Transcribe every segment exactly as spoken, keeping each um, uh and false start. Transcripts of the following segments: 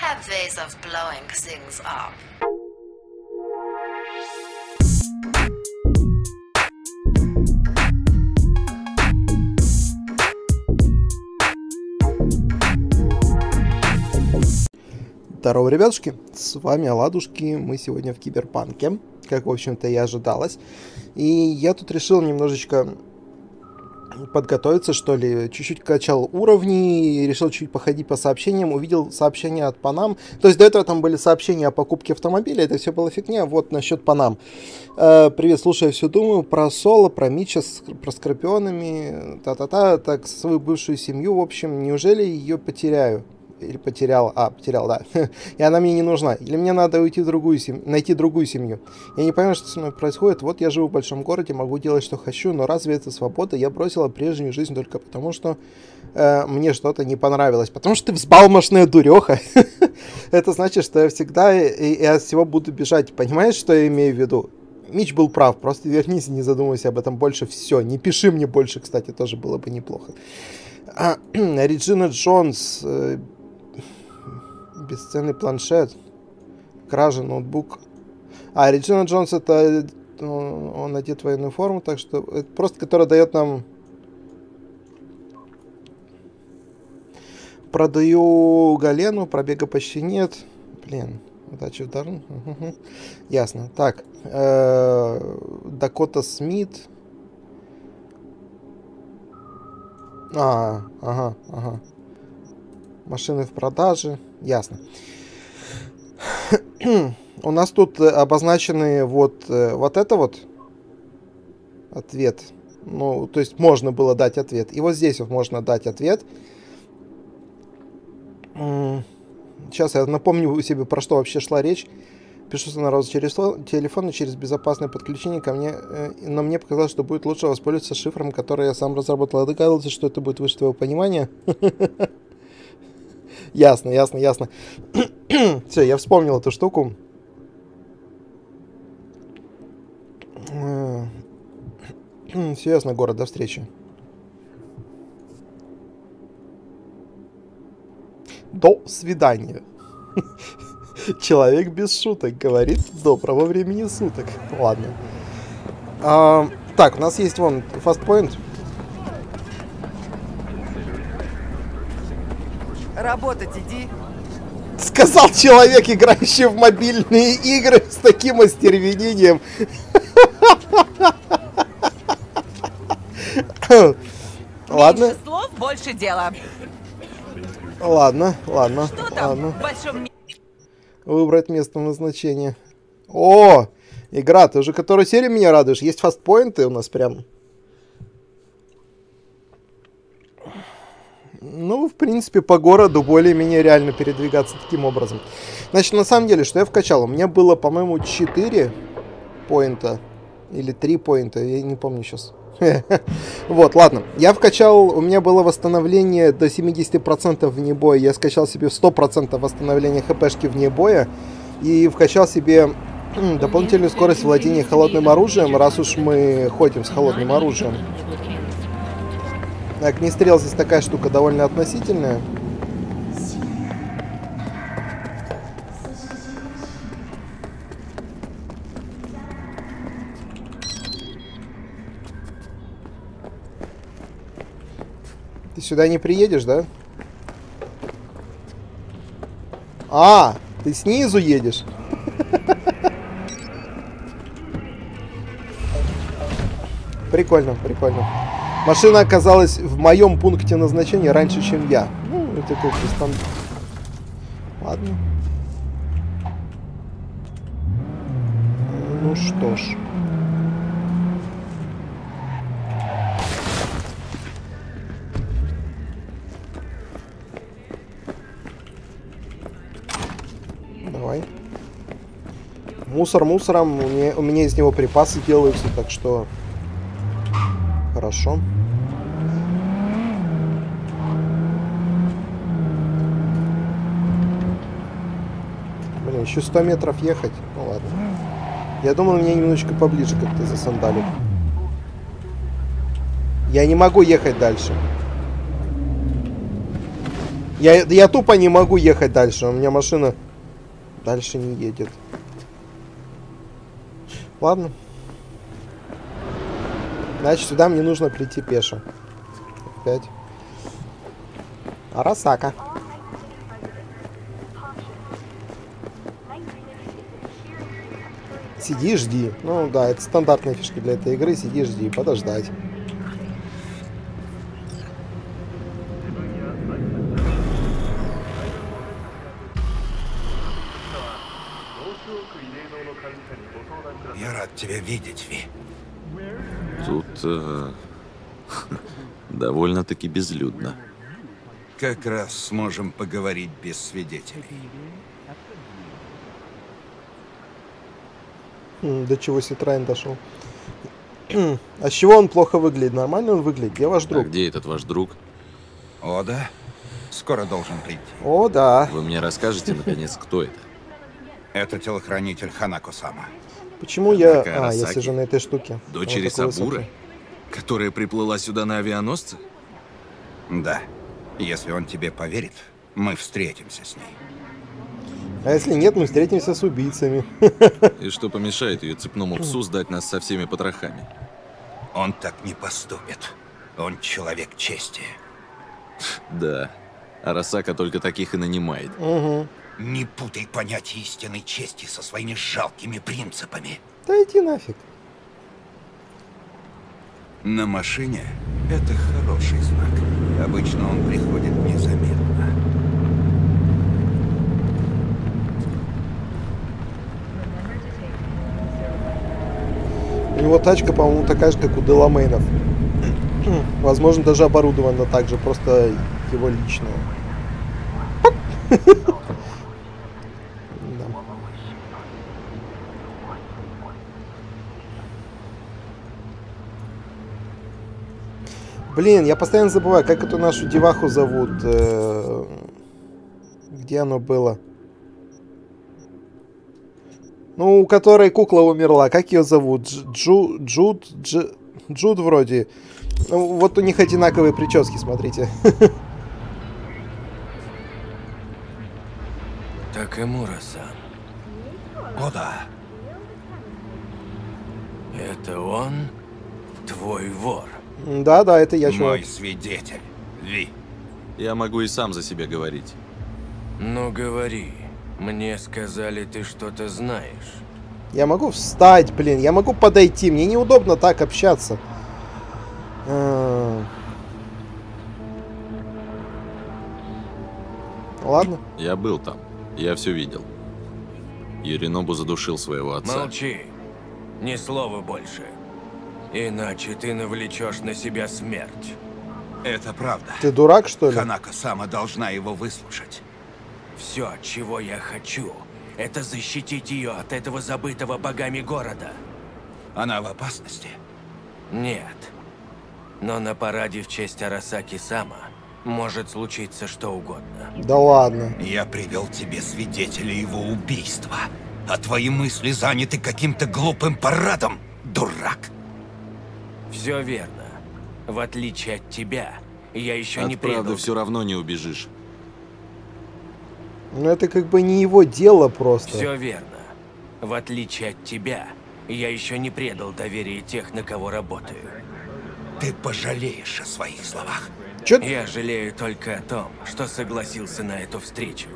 have ways of blowing things up. Здорово, ребятушки, с вами Оладушки, мы сегодня в Киберпанке, как, в общем-то, и ожидалось. И я тут решил немножечко подготовиться, что ли, чуть-чуть качал уровни, решил чуть походить по сообщениям, увидел сообщения от Панам. То есть до этого там были сообщения о покупке автомобиля, это все было фигня, вот насчет Панам. Э, привет, слушай, я все думаю про Соло, про Митча, про Скорпионами, та-та-та, так, свою бывшую семью, в общем, неужели ее потеряю? Или потерял, а, потерял, да. И она мне не нужна. Или мне надо уйти в другую семью, найти другую семью. Я не понимаю, что со мной происходит. Вот я живу в большом городе, могу делать, что хочу, но разве это свобода? Я бросила прежнюю жизнь только потому, что э, мне что-то не понравилось. Потому что ты взбалмошная дуреха. Это значит, что я всегда и, и от всего буду бежать. Понимаешь, что я имею в виду? Митч был прав. Просто вернись и не задумывайся об этом больше. Все. Не пиши мне больше, кстати, тоже было бы неплохо. А, Реджина Джонс... Э, бесценный планшет, кража, ноутбук. А, Реджина Джонс, это он, он одет в военную форму, так что это просто, который дает нам... Продаю Галену, пробега почти нет. Блин, удачи в дару. Угу. Ясно. Так, э-э, Дакота Смит. А, ага, ага. Машины в продаже. Ясно. У нас тут обозначены вот, вот это вот ответ. Ну, то есть можно было дать ответ. И вот здесь вот можно дать ответ. Сейчас я напомню себе, про что вообще шла речь. Пишу сразу через телефон и через безопасное подключение ко мне. Но мне показалось, что будет лучше воспользоваться шифром, который я сам разработал. Я догадывался, что это будет выше твоего понимания. Ясно, ясно, ясно. Все, я вспомнил эту штуку. Все ясно, город, до встречи. До свидания. Человек без шуток говорит доброго времени суток. Ладно. А, так, у нас есть вон фастпоинт. Работать иди. Сказал человек, играющий в мобильные игры с таким остервенением. Ладно. Меньше слов, больше дела. Ладно, ладно. Что там ладно. в большом... Выбрать место назначения. О, игра, ты уже которую серию меня радуешь? Есть фастпоинты у нас прям. Ну, в принципе, по городу более-менее реально передвигаться таким образом. Значит, на самом деле, что я вкачал? У меня было, по-моему, четыре поинта. Или три поинта, я не помню сейчас. Вот, ладно. Я вкачал, у меня было восстановление до семидесяти процентов вне боя. Я скачал себе сто процентов восстановления хпшки вне боя. И вкачал себе дополнительную скорость владения холодным оружием, раз уж мы ходим с холодным оружием. Огнестрел здесь такая штука довольно относительная. Ты сюда не приедешь, да? А, ты снизу едешь. Прикольно, прикольно. Машина оказалась в моем пункте назначения раньше, чем я. Ну, это как-то там... Ладно. Ну что ж. Давай. Мусор мусором. У меня, у меня из него припасы делаются, так что... Хорошо. Блин, еще сто метров ехать. Ну ладно. Я думал, меня немножечко поближе как-то засандалит. Я не могу ехать дальше. Я, я тупо не могу ехать дальше. У меня машина дальше не едет. Ладно. Значит, сюда мне нужно прийти пешо. Опять. Арасака. Сиди, жди. Ну да, это стандартная фишка для этой игры. Сиди, жди, подождать. Я рад тебя видеть, Ви. Тут э, довольно-таки безлюдно. Как раз сможем поговорить без свидетелей. Хм, до чего Ситрайн дошел. А с чего он плохо выглядит? Нормально он выглядит? Где ваш А друг? где этот ваш друг? О, да? Скоро должен прийти. О, да. Вы мне расскажете, наконец, кто это? Это телохранитель Ханако-сама. Почему я... Такая А, я Арасаки? сижу на этой штуке. Дочери Вот такой Сабуры? высокой. Которая приплыла сюда на авианосце? Да. Если он тебе поверит, мы встретимся с ней. А если нет, мы встретимся с убийцами. И что помешает ее цепному псу сдать нас со всеми потрохами? Он так не поступит. Он человек чести. Да. Арасака только таких и нанимает. Угу. Не путай понятие истинной чести со своими жалкими принципами. Да иди нафиг. На машине это хороший знак. Обычно он приходит незаметно. У него тачка, по-моему, такая же, как у Деламейнов. Возможно, даже оборудована так же, просто его личная. Да. Блин, я постоянно забываю, как эту нашу деваху зовут. Э, Где оно было? Ну, у которой кукла умерла. Как ее зовут? Дж- Джу... Джуд... Дж... Джуд вроде. Ну, вот у них одинаковые прически, смотрите. Такэмура-сан, О, да. это он? Твой вор? Да-да, это я, чувак. Мой свидетель. Ви. Я могу и сам за себя говорить. Ну говори. Мне сказали, ты что-то знаешь. Я могу встать, блин. Я могу подойти. Мне неудобно так общаться. А. Ладно. Я был там. Я все видел. Юринобу задушил своего отца. Молчи. Ни слова больше. Иначе ты навлечешь на себя смерть. Это правда. Ты дурак, что ли? Ханако-сама должна его выслушать. Все, чего я хочу, это защитить ее от этого забытого богами города. Она в опасности. Нет. Но на параде в честь Арасаки-сама может случиться что угодно. Да ладно. Я привел тебе свидетеля его убийства, а твои мысли заняты каким-то глупым парадом, дурак. Все верно. В отличие от тебя, я еще От не правды предал... все равно не убежишь. Ну это как бы не его дело просто. Все верно. В отличие от тебя, я еще не предал доверие тех, на кого работаю. Ты пожалеешь о своих словах. Чё? Я жалею только о том, что согласился на эту встречу.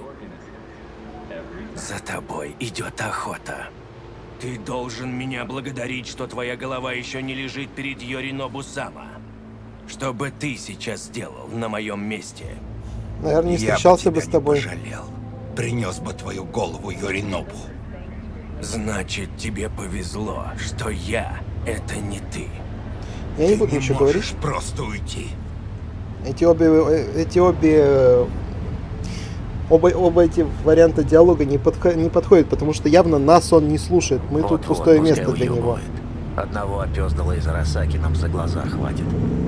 За тобой идет охота. Ты должен меня благодарить, что твоя голова еще не лежит перед Йоринобу-сама. Что бы ты сейчас сделал на моем месте? Наверное, не Я встречался бы тебя с тобой. не пожалел. Принес бы твою голову Йоринобу. Значит, тебе повезло, что я — это не ты. Я не Ты буду не ничего можешь говорить. просто уйти. Эти обе, э, эти обе, э, оба, оба эти варианта диалога не, подхо- не подходят, потому что явно нас он не слушает. Мы тут Вот-вот, пустое пускай место для него. уёбывает. Одного опёздала из Арасаки нам за глаза хватит.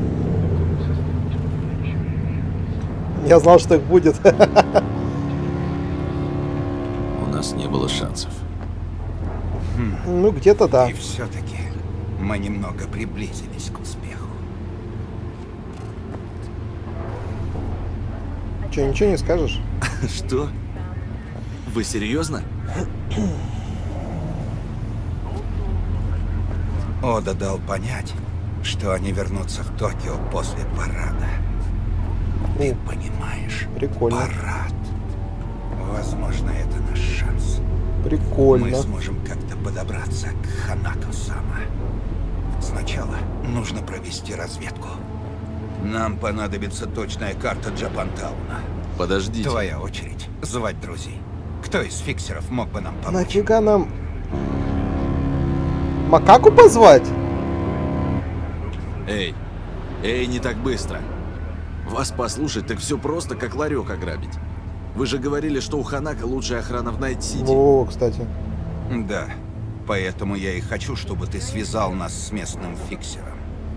Я знал, что так будет. У нас не было шансов. Ну, где-то да. И все-таки мы немного приблизились к успеху. Че, ничего не скажешь? Что? Вы серьезно? Ода дал понять, что они вернутся в Токио после парада. Ты понимаешь? Прикольно. Парад. Возможно, это наш шанс. Прикольно. Мы сможем как-то подобраться к Ханако-сама. Сначала нужно провести разведку. Нам понадобится точная карта Джапантауна. Подождите. Твоя очередь звать друзей. Кто из фиксеров мог бы нам помочь? Нафига нам макаку позвать? Эй, эй, не так быстро. Вас послушать, так все просто, как ларек ограбить. Вы же говорили, что у Ханако лучшая охрана в Найт-Сити. О, кстати. Да, поэтому я и хочу, чтобы ты связал нас с местным фиксером.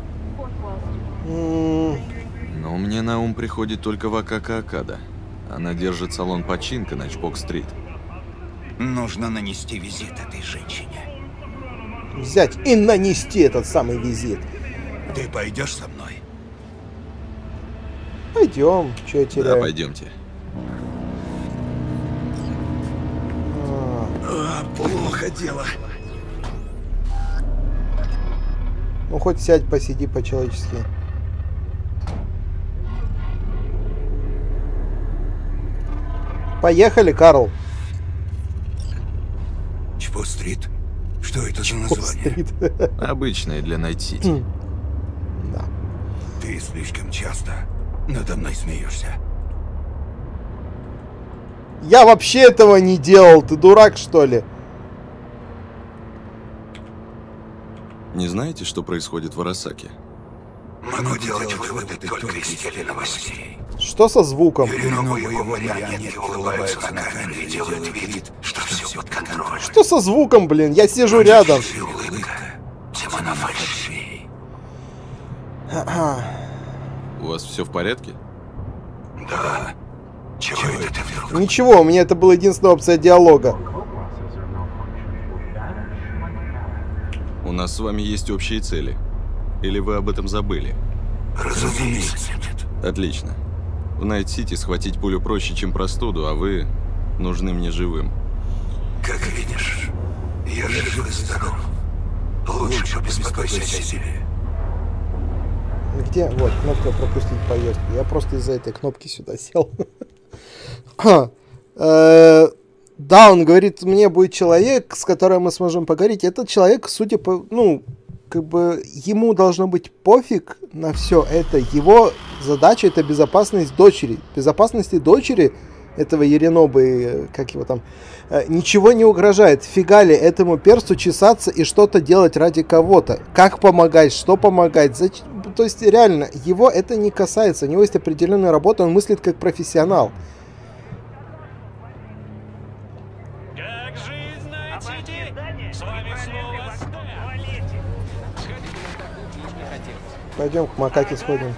М, Но мне на ум приходит только Вакака Акада. Она держит салон починка на Чпок-стрит. Нужно нанести визит этой женщине. Взять и нанести этот самый визит. Ты пойдешь со мной? Пойдем, что я Да, теряю. пойдемте. А, А, плохо дело. ну хоть сядь, посиди по-человечески. Поехали, Карл. Чпок-стрит? Что это за название? Стрит. Обычная для Найт-Сити. Да. Ты слишком часто надо мной смеешься. Я вообще этого не делал. Ты дурак, что ли? Не знаете, что происходит в Арасаке? Могу делать выводы только из теленовостей. Что со звуком? Юринобу и его марионетки улыбаются на камеру и делают вид, что все под контролем. Что со звуком, блин? Я сижу рядом. И улыбка, тем она фальшивее. У вас все в порядке? Да. Чего это ты вдруг? Ничего, у меня это была единственная опция диалога. У нас с вами есть общие цели. Или вы об этом забыли? Разумеется, нет. Отлично. В Найт-Сити схватить пулю проще, чем простуду, а вы нужны мне живым. Как видишь, я жив и здоров. Лучше побеспокойся о себе. Где? Вот, кнопка пропустить поездку. Я просто из-за этой кнопки сюда сел. Ха. Э, Да, он говорит, мне будет человек, с которым мы сможем поговорить. Этот человек, судя по... Ну, как бы ему должно быть пофиг на все это. Его задача — это безопасность дочери. Безопасности дочери этого Юринобы, как его там, э, ничего не угрожает. Фига ли этому персту чесаться и что-то делать ради кого-то? Как помогать? Что помогать? Зачем? То есть, реально, его это не касается. У него есть определенная работа, он мыслит как профессионал. Как жизнь Найт-Сити? С вами снова Стэн. Пойдем к макаке сходим.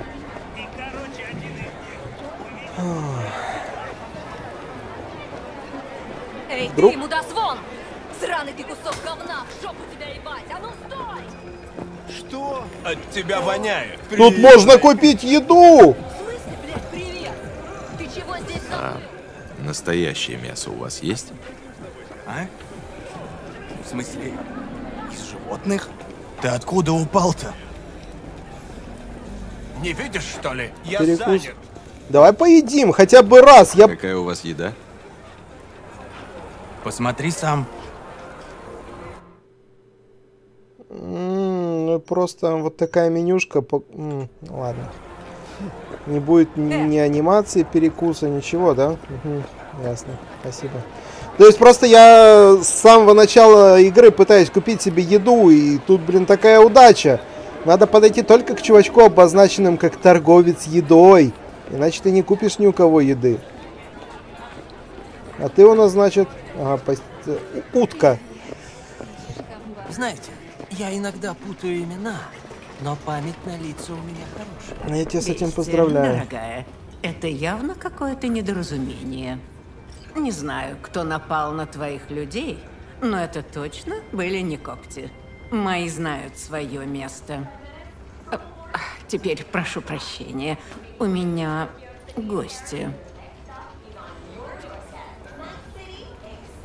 Эй, Друг? ты, мудозвон! Сраный ты кусок говна! В жопу тебя ебать! А ну стой! Что? От тебя воняет. Тут Привет. можно купить еду! В смысле, блядь, привет? Ты чего здесь забыл? Настоящее мясо у вас есть? А? В смысле, из животных? Ты откуда упал-то? Не видишь, что ли? Я Перекус. занят. Давай поедим хотя бы раз. Я... Какая у вас еда? Посмотри сам. М, Ну, просто вот такая менюшка. по- м, Ладно. Не будет ни, ни анимации, перекуса, ничего, да? Мгм, ясно. Спасибо. То есть просто я с самого начала игры пытаюсь купить себе еду, и тут, блин, такая удача. Надо подойти только к чувачку, обозначенным как торговец едой. Иначе ты не купишь ни у кого еды. А ты у нас, значит... Ага, пос- утка. Знаете, я иногда путаю имена, но память на лица у меня хорошая. Я тебя с этим Бестия, поздравляю. Дорогая, это явно какое-то недоразумение. Не знаю, кто напал на твоих людей, но это точно были не когти. Мои знают свое место. А, Теперь прошу прощения. У меня гости.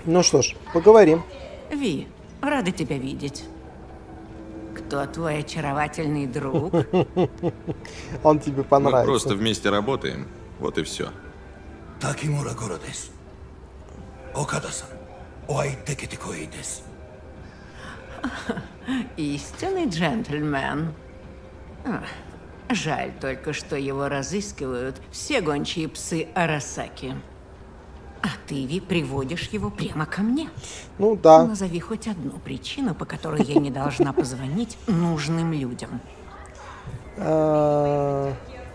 Ну что ж, поговорим. Ви, рада тебя видеть. Кто твой очаровательный друг? Он тебе понравится. Мы просто вместе работаем. Вот и все. Такимура Горо десу. Окада-сан, оайтекете кой десу. Истинный джентльмен. Ах, жаль только, что его разыскивают все гончие псы Арасаки. А ты, Ви, приводишь его прямо ко мне. Ну да. Назови хоть одну причину, по которой я не должна позвонить нужным людям. Да,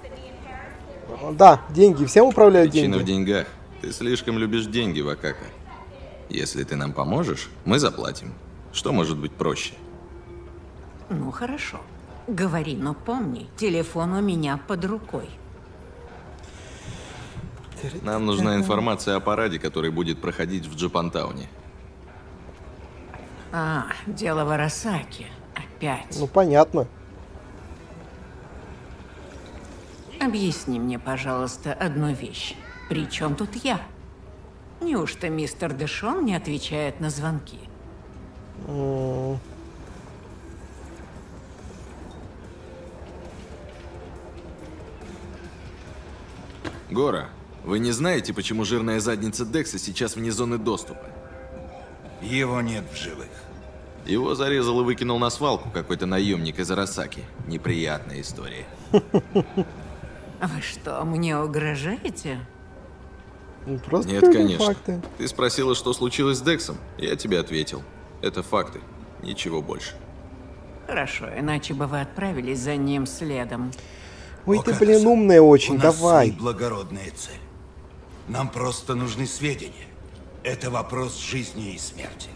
деньги. Всем управляют деньги. Причина в деньгах. Ты слишком любишь деньги, Вакака. Если ты нам поможешь, мы заплатим. Что может быть проще? Ну, хорошо. Говори, но помни, телефон у меня под рукой. Нам нужна информация о параде, который будет проходить в Джапантауне. А, дело в Арасаке. Опять. Ну, понятно. Объясни мне, пожалуйста, одну вещь. При чем тут я? Неужто мистер Дэшон не отвечает на звонки? Mm. Гора, вы не знаете, почему жирная задница Декса сейчас вне зоны доступа? Его нет в живых. Его зарезал и выкинул на свалку какой-то наемник из Арасаки. Неприятная история. Вы что, мне угрожаете? Просто Нет, конечно. факты. Ты спросила, что случилось с Дексом. Я тебе ответил. Это факты. Ничего больше. Хорошо, иначе бы вы отправились за ним следом. Ой, ты, блин, умная очень. У нас Давай. свои благородные цели. Нам просто нужны сведения. Это вопрос жизни и смерти.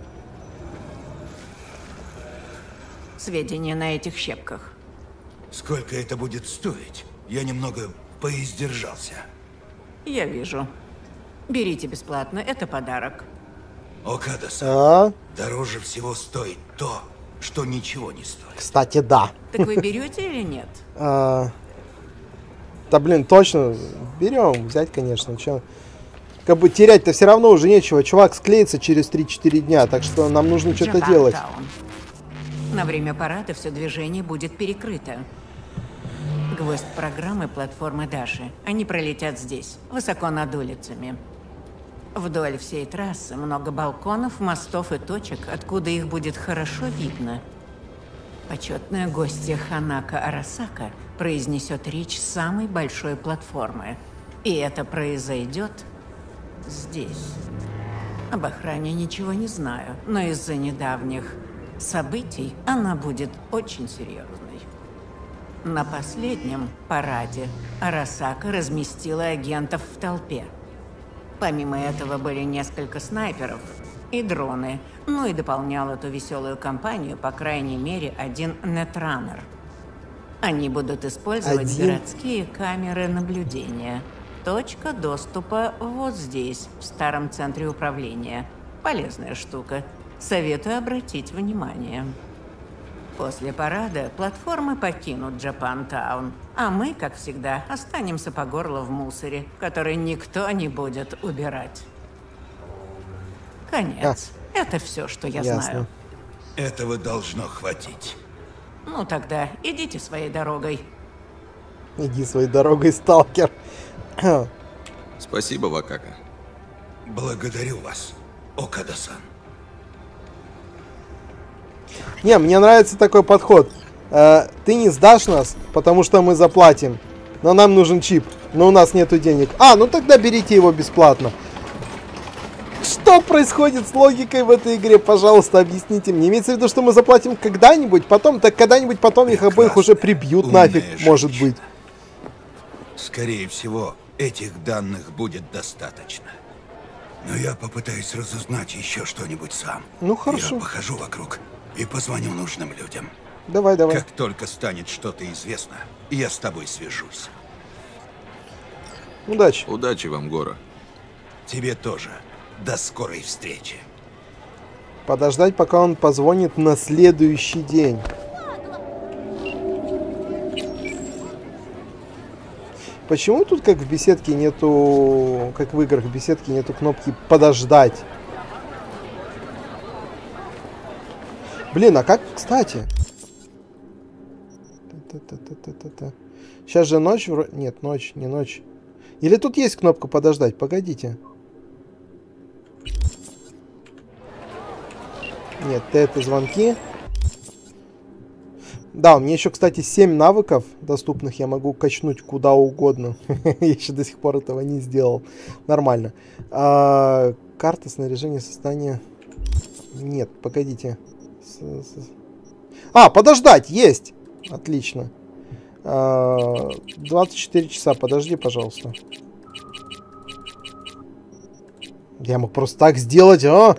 Сведения на этих щепках. Сколько это будет стоить? Я немного поиздержался. Я вижу. Берите бесплатно, это подарок. Окада-сан, А? дороже всего стоит то, что ничего не стоит. Кстати, да. Так вы берете или нет? А, да, блин, точно. Берем. Взять, конечно. Че? Как бы терять-то все равно уже нечего. Чувак склеится через три-четыре дня, так что нам нужно что-то делать. На время парада все движение будет перекрыто. Гвоздь программы платформы Даши. Они пролетят здесь, высоко над улицами. Вдоль всей трассы много балконов, мостов и точек, откуда их будет хорошо видно. Почетная гостья Ханако Арасака произнесет речь с самой большой платформы. И это произойдет здесь. Об охране ничего не знаю, но из-за недавних событий она будет очень серьезной. На последнем параде Арасака разместила агентов в толпе. Помимо этого были несколько снайперов и дроны, ну и дополнял эту веселую компанию, по крайней мере, один нетранер. Они будут использовать Один? городские камеры наблюдения. Точка доступа вот здесь, в старом центре управления. Полезная штука. Советую обратить внимание. После парада платформы покинут Джапантаун, а мы, как всегда, останемся по горло в мусоре, который никто не будет убирать. Конец. А, это все, что я ясно. знаю. Этого должно хватить. Ну тогда идите своей дорогой. Иди своей дорогой, сталкер. Спасибо, Вакака. Благодарю вас, Окада-сан. Не, мне нравится такой подход. Э, ты не сдашь нас, потому что мы заплатим. Но нам нужен чип. Но у нас нету денег. А, ну тогда берите его бесплатно. Что происходит с логикой в этой игре? Пожалуйста, объясните мне. Имеется в виду, что мы заплатим когда-нибудь, потом, так когда-нибудь потом их обоих уже прибьют нафиг, женщина. Может быть. Скорее всего, этих данных будет достаточно. Но я попытаюсь разузнать еще что-нибудь сам. Ну хорошо. Я похожу вокруг и позвоню нужным людям. Давай, давай. Как только станет что-то известно, я с тобой свяжусь. Удачи. Удачи вам, Гора. Тебе тоже. До скорой встречи. Подождать, пока он позвонит на следующий день. Почему тут, как в беседке, нету, как в играх в беседке, нету кнопки подождать? Блин, а как, кстати? Та-та-та-та-та-та. Сейчас же ночь вроде... Нет, ночь, не ночь. Или тут есть кнопка подождать? Погодите. Нет, это звонки. Да, у меня еще, кстати, семь навыков доступных. Я могу качнуть куда угодно. Я еще до сих пор этого не сделал. Нормально. А, карта снаряжения состояния... Нет, погодите. А, подождать, есть! Отлично. А, двадцать четыре часа, подожди, пожалуйста. Я мог просто так сделать, а?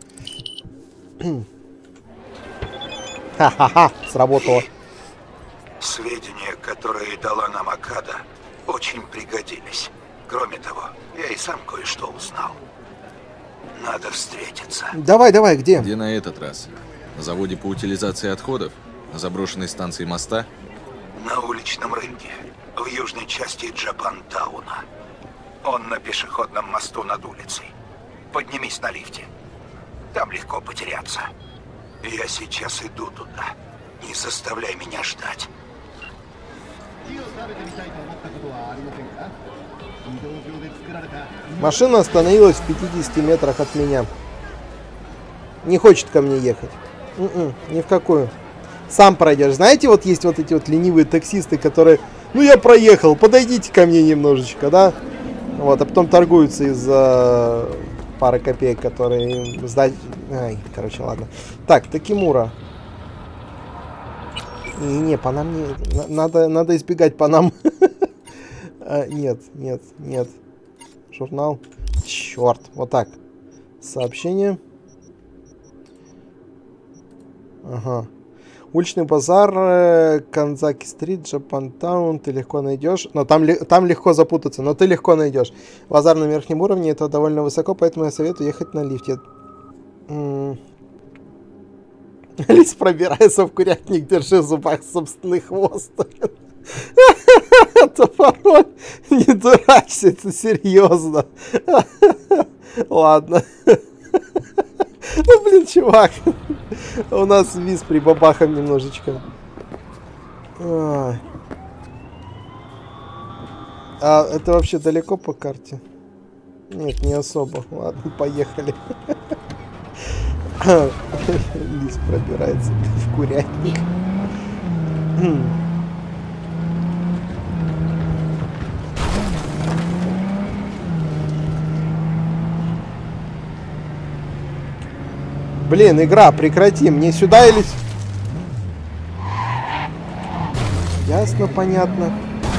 Ха-ха-ха, сработало. Сведения, которые дала нам Акада, очень пригодились. Кроме того, я и сам кое-что узнал. Надо встретиться. Давай, давай, где? Где на этот раз? На заводе по утилизации отходов? На заброшенной станции моста? На уличном рынке, в южной части Джапантауна. Он на пешеходном мосту над улицей. Поднимись на лифте. Там легко потеряться. Я сейчас иду туда. Не заставляй меня ждать. Машина остановилась в пятидесяти метрах от меня. Не хочет ко мне ехать. М-м, ни в какую. Сам пройдешь. Знаете, вот есть вот эти вот ленивые таксисты, которые... Ну, я проехал, подойдите ко мне немножечко, да? Вот, а потом торгуются из-за пары копеек, которые им сдать... Ай, короче, ладно. Так, Такимура. Не-не, по нам не... Надо, надо избегать по нам. Нет, нет, нет. Журнал. Черт, вот так. Сообщение. Ага. Уличный базар, Канзаки-стрит, Джапантаун, ты легко найдешь. Но там, там легко запутаться, но ты легко найдешь. Базар на верхнем уровне, это довольно высоко, поэтому я советую ехать на лифте. Лис пробирается в курятник, держи в зубах собственный хвост. Это пароль. Не дурачься, это серьезно. Ладно. Ну, блин, чувак. У нас виз при бабахам немножечко. А, а это вообще далеко по карте? Нет, не особо. Ладно, поехали. Лис пробирается в курятник. Блин, игра, прекрати. Мне сюда или... Ясно, понятно.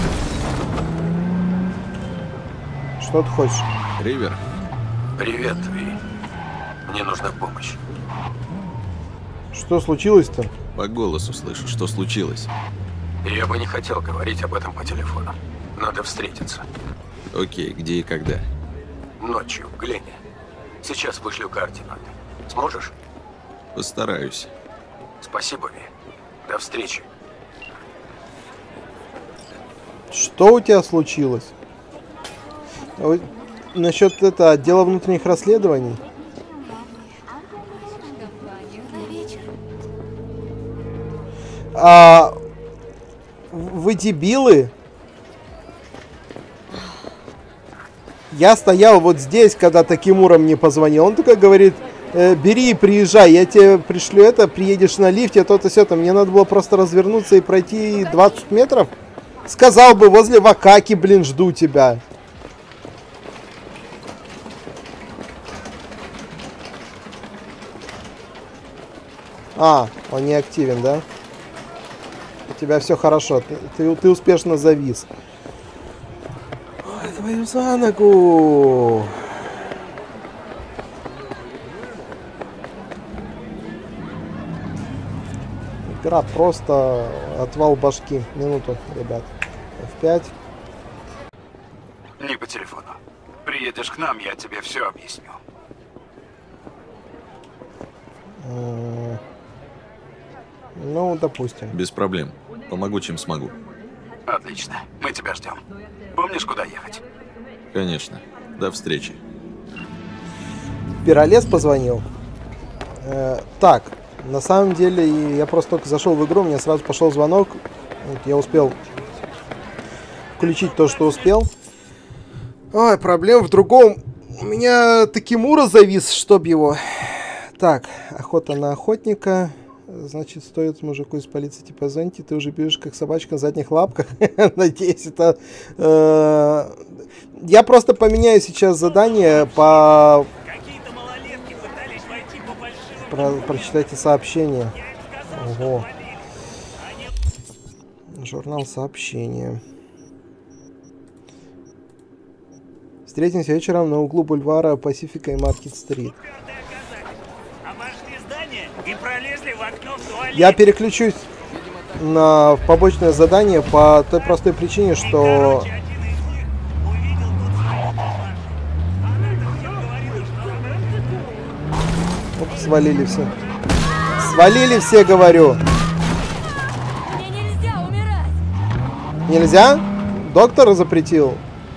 Что ты хочешь? Ривер. Привет, Ви. Мне нужна помощь. Что случилось-то? По голосу слышу, что случилось. Я бы не хотел говорить об этом по телефону. Надо встретиться. Окей, где и когда? Ночью, в Глене. Сейчас вышлю координаты. Сможешь? Постараюсь. Спасибо, Ви. До встречи. Что у тебя случилось? Насчет это отдела внутренних расследований? А, вы дебилы? Я стоял вот здесь, когда Такимура мне позвонил. Он только говорит, э, бери и приезжай, я тебе пришлю это, приедешь на лифте, то-то, сё-то. Мне надо было просто развернуться и пройти двадцать метров. Сказал бы, возле Вакаки, блин, жду тебя. А, он не активен, да? У тебя все хорошо, ты, ты, ты успешно завис. Ой, твою за ногу. Игра просто отвал башки. Минуту, ребят. эф пять. Не по телефону. Приедешь к нам, я тебе все объясню. Ну, допустим. Без проблем. Помогу, чем смогу. Отлично. Мы тебя ждем. Помнишь, куда ехать? Конечно. До встречи. Пиролез позвонил. Э, так. На самом деле, я просто только зашел в игру, мне сразу пошел звонок. Вот, я успел включить то, что успел. Ой, проблема в другом. У меня Такимура завис, чтоб его. Так, охота на охотника. Значит, стоит мужику из полиции типа зонти, ты уже бежишь как собачка на задних лапках. Надеюсь, это... Э, я просто поменяю сейчас задание по... Про... Прочитайте сообщение. Ого. Журнал сообщения. Встретимся вечером на углу бульвара Пасифика и Маркет-стрит. Я переключусь на побочное задание по той простой причине, что... Оп, свалили все. Свалили все, говорю. Мне нельзя умирать. Нельзя? Доктор запретил.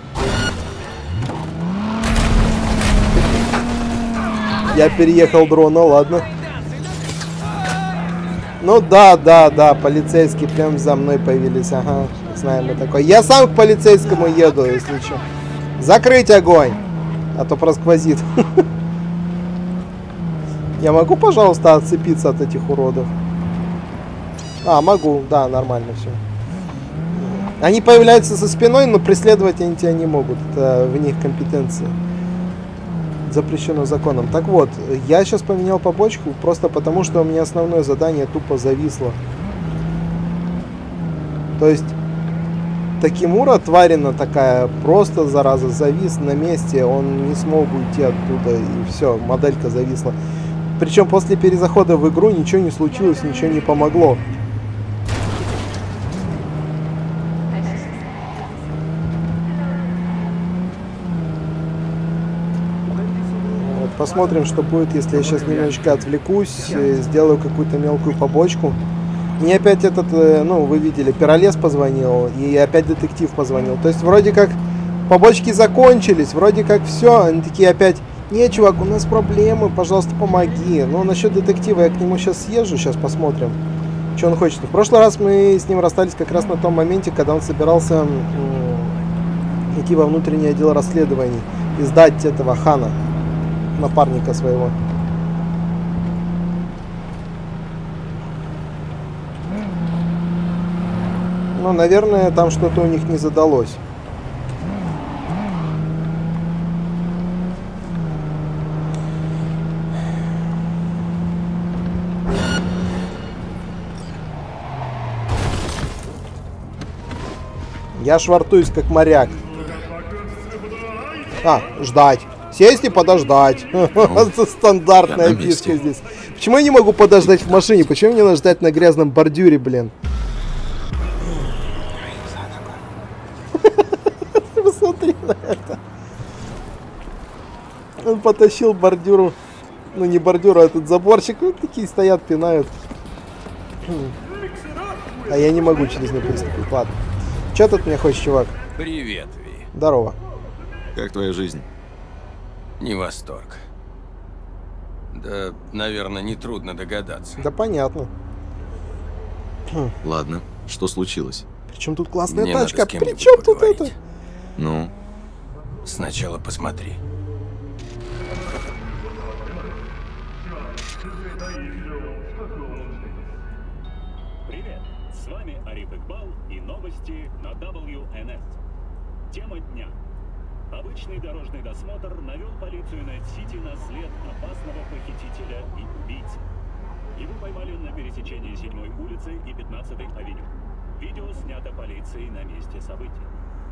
Я переехал дрона, ладно. Ну да, да, да, полицейские прям за мной появились, ага, знаем мы такое. Я сам к полицейскому еду, если что. Закрыть огонь, а то просквозит. Я могу, пожалуйста, отцепиться от этих уродов? А, могу, да, нормально все. Они появляются со спиной, но преследовать они тебя не могут, это в них компетенции. Запрещено законом. Так вот, я сейчас поменял побочку просто потому, что у меня основное задание тупо зависло. То есть Такимура, тварина такая, просто, зараза, завис на месте, он не смог уйти оттуда, и все, моделька зависла. Причем после перезахода в игру ничего не случилось, ничего не помогло. Посмотрим, что будет, если я сейчас немножечко отвлекусь, сделаю какую-то мелкую побочку. Мне опять этот, ну, вы видели, Пиролез позвонил, и опять детектив позвонил. То есть, вроде как, побочки закончились, вроде как все. Они такие опять, не, чувак, у нас проблемы, пожалуйста, помоги. Но насчет детектива я к нему сейчас съезжу, сейчас посмотрим, что он хочет. В прошлый раз мы с ним расстались как раз на том моменте, когда он собирался идти во внутренний отдел расследований и сдать этого Хана, напарника своего. Ну, наверное, там что-то у них не задалось. Я швартуюсь как моряк. А, ждать. Сесть и подождать. Это стандартная фишка здесь. Почему я не могу подождать в машине? Почему мне надо ждать на грязном бордюре, блин? Посмотри на это. Он потащил бордюру. Ну, не бордюру, а этот заборчик. Вот такие стоят, пинают. А я не могу через него переступить. Ладно. Че тут мне хочешь, чувак? Привет, Ви. Здорово. Как твоя жизнь? Не восторг. Да, наверное, нетрудно догадаться. Да понятно. Ладно, что случилось? Причем тут классная Мне тачка? надо с кем-нибудь Причем тут поговорить. это? Ну? Сначала посмотри. Привет, с вами Ариф Игбал и новости на дабл ю эн эс. Тема дня. Обычный дорожный досмотр навел полицию Найт-Сити на след опасного похитителя и убийцы. Его поймали на пересечении седьмой улицы и пятнадцатой авеню. Видео снято полицией на месте события.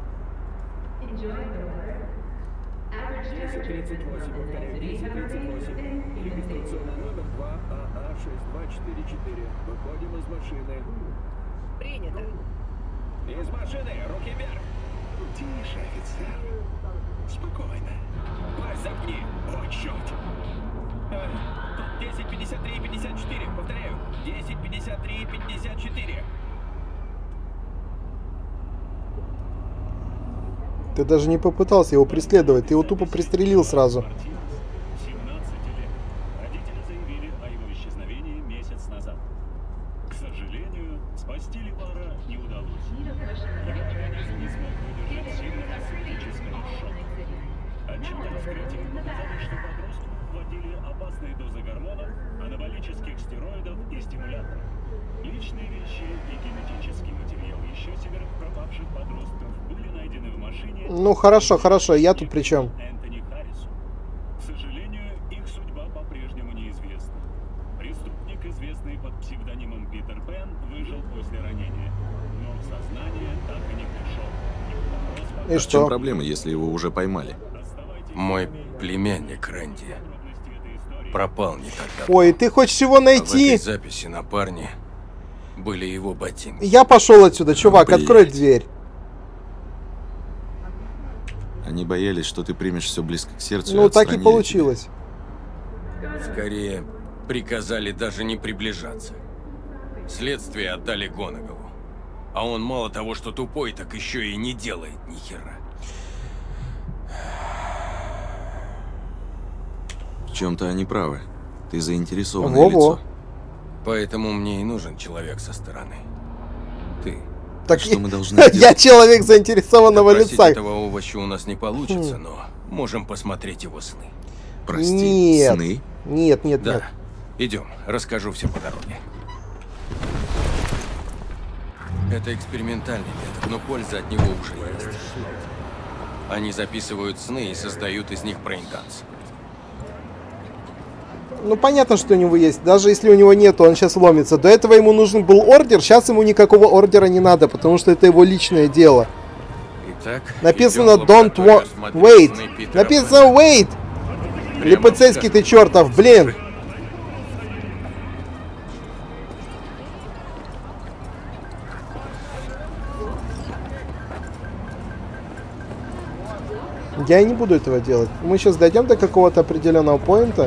десять тридцать восемь, повторяю, десять тридцать восемь. Регистрационный номер два А А шесть два четыре четыре. Выходим из машины. Принято. Из машины, руки вверх. Тише, офицер. Спокойно. Пасть замкни. О, черт. Э, тут десять пятьдесят три пятьдесят четыре. Повторяю, десять пятьдесят три пятьдесят четыре. Ты даже не попытался его преследовать, ты его тупо пристрелил сразу. семнадцати лет. Родители заявили о его исчезновении месяц не удалось. Его организм не смог выдержать сильного септического шока. Отчеты раскрытия показали, что подростку вводили опасные дозы гормонов, анаболических стероидов и стимуляторов. Личные вещи и генетический материал еще семерых пропавших подростков были найдены в машине. Ну хорошо, хорошо, я тут при чем? Энтони Харрису. К сожалению, их судьба по-прежнему неизвестна. Преступник, известный под псевдонимом Питер Пен, выжил после ранения, но в сознание так и не пришел. И а что? В чем проблема, если его уже поймали? Мой племянник Рэнди пропал не так давно. Ой, ты хочешь его найти? В этой записи на парне были его ботинки. Я пошел отсюда, чувак, Блядь. открой дверь. Они боялись, что ты примешь все близко к сердцу. Ну, и так и отстранили получилось. Скорее, приказали даже не приближаться. Следствие отдали Гонагалу. А он мало того, что тупой, так еще и не делает ни хера. тебя. В чем-то они правы. Ты заинтересованное Во-во. лицо. Поэтому мне и нужен человек со стороны. Ты. Так Что мы должны я сделать? человек заинтересованного Допросить лица. этого овоща у нас не получится, Хм. но можем посмотреть его сны. Прости, Нет. сны? Нет, нет, Да. нет. Идем, расскажу все по дороге. Это экспериментальный метод, но польза от него уже есть. Они записывают сны и создают из них брейнданс. Ну, понятно, что у него есть. Даже если у него нет, он сейчас ломится. До этого ему нужен был ордер, сейчас ему никакого ордера не надо, потому что это его личное дело. Итак, Написано идем в don't лабораторию wa- осмотреть wait. сны Питера Написано wait. Прямо Липецкий ты скажем. чертов, блин. Я и не буду этого делать. Мы сейчас дойдем до какого-то определенного поинта.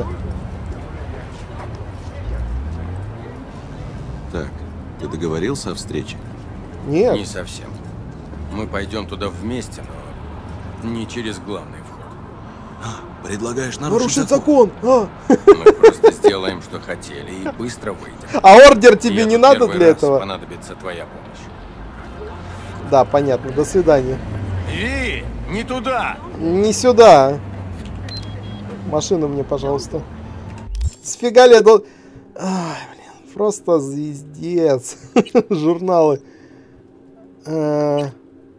Так, ты договорился о встрече? Нет. Не совсем. Мы пойдем туда вместе, но не через главный вход. Предлагаешь нарушить Нарушить закон? закон. А. Мы просто сделаем, что хотели, и быстро выйдем. А ордер тебе Я не тут надо первый для раз, этого? Понадобится твоя помощь. Да, понятно. До свидания. Ви, не туда! Не сюда. Машину мне, пожалуйста. Сфига ли я дол... Ай, блин, просто звездец. Журналы. Э.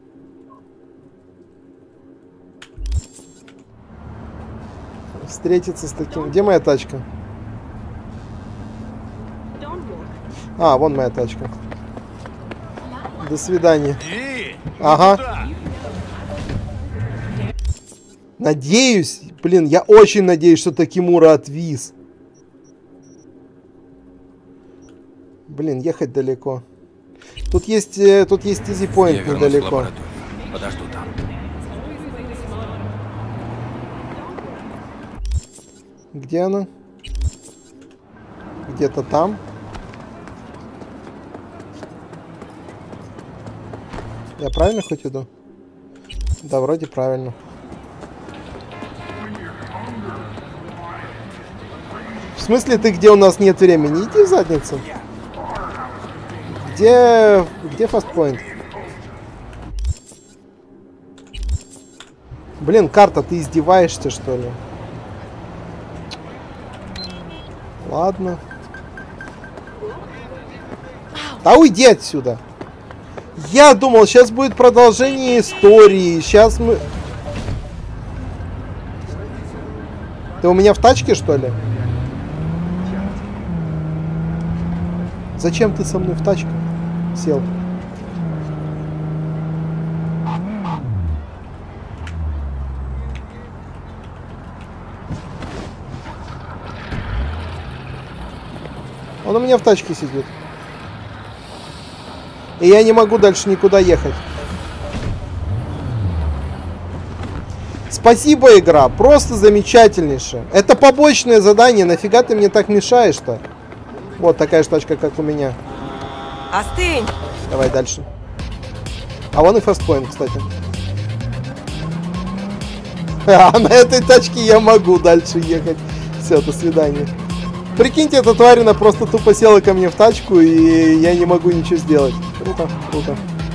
Встретиться с таким... Где моя тачка? А, вон моя тачка. До свидания. Ви, Ага. туда! Надеюсь, блин, я очень надеюсь, что Такимура отвис. Блин, ехать далеко. Тут есть, э, тут есть изи Я point вернусь в недалеко. лабораторию. Подожду там. Где она? Где-то там. Я правильно хоть иду? Да, вроде правильно. В смысле ты где у нас нет времени? Иди в задницу. Где... Где фастпоинт? Блин, карта, ты издеваешься, что ли? Ладно. Да уйди отсюда. Я думал, сейчас будет продолжение истории. Сейчас мы... Ты у меня в тачке, что ли? Зачем ты со мной в тачку сел? Он у меня в тачке сидит. И я не могу дальше никуда ехать. Спасибо, игра. Просто замечательнейшее. Это побочное задание. Нафига ты мне так мешаешь-то? Вот такая же тачка, как у меня. Остынь! Давай дальше. А вон и фастпоинт, кстати. А на этой тачке я могу дальше ехать. Все, до свидания. Прикиньте, эта тварина просто тупо села ко мне в тачку, и я не могу ничего сделать. Круто, круто.